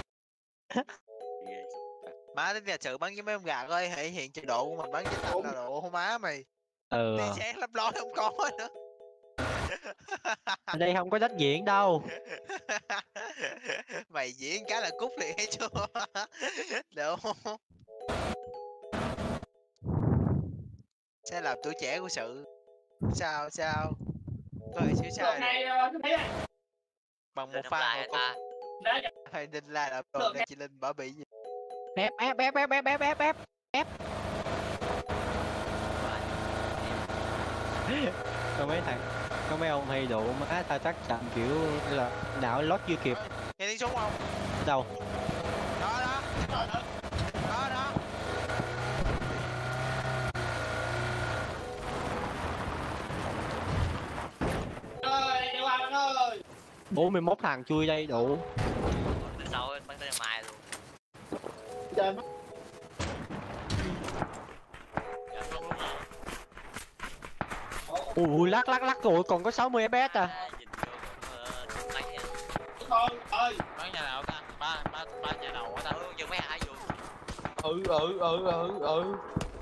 Má đến nhà Sự bắn với mấy ông gà ơi, thể hiện trình độ của mình bắn với tao là độ hô má mày. Ừ. Đi sáng lấp lói không có nữa. Ở đây không có đất diễn đâu. Mày diễn cái là cút liền hay chưa? Được không? Sẽ làm tuổi trẻ của Sự. Sao sao? Tôi xíu sai rồi. Bằng một pha một con. Hay Đinh La đã rồi nên chị Linh bảo bị gì? Ép ép ép ép ép ép ép ép ép. Có mấy thằng, có mấy ông hay độ má tao chắc chậm kiểu là đạo lót chưa kịp. Nghe tiếng súng không? Đâu? Đó đó. Đó đó. Ơi, đi qua bạn ơi. bốn mươi mốt thằng chui đây đủ. Từ sau bắn tới mai luôn. Trời. Ui lắc lắc lắc rồi còn có sáu mươi ép pê ét à. Con ơi. Bắn nhà nào ta? Ba ba ba nhà đầu ta. Ừ, dừng mấy hai vụ. Ừ ừ ừ ừ ừ.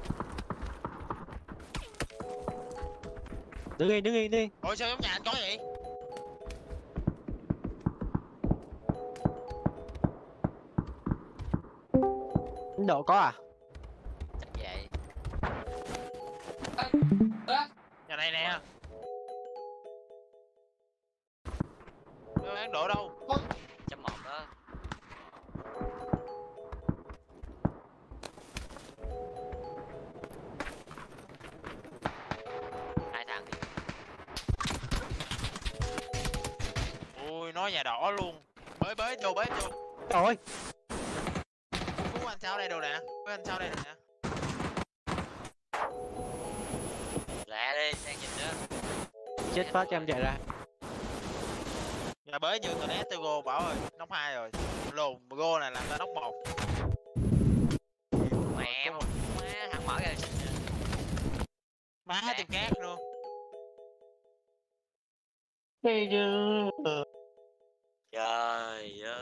Đứng yên, đứng yên đi. Ôi sao giống nhà anh có vậy? Ấn Độ có à? Chắc vậy. Nhà này nè. Ấn Độ đâu? Chấm một đó. Hai thằng. Ui nói nhà đỏ luôn. Bới bới vô bới vô. Trời ơi. Phú anh sao đây đồ nè. Phú anh sao đây nè. Lẹ đi, đang nhìn nữa. Chết phát cho em chạy ra. Nhà bới như tụi né tôi go bảo rồi, nóc hai rồi. Lồn go này làm ra nóc một. Mẹ má thằng mở ra. Má tìm cát luôn. Thế chứ. Trời ơi.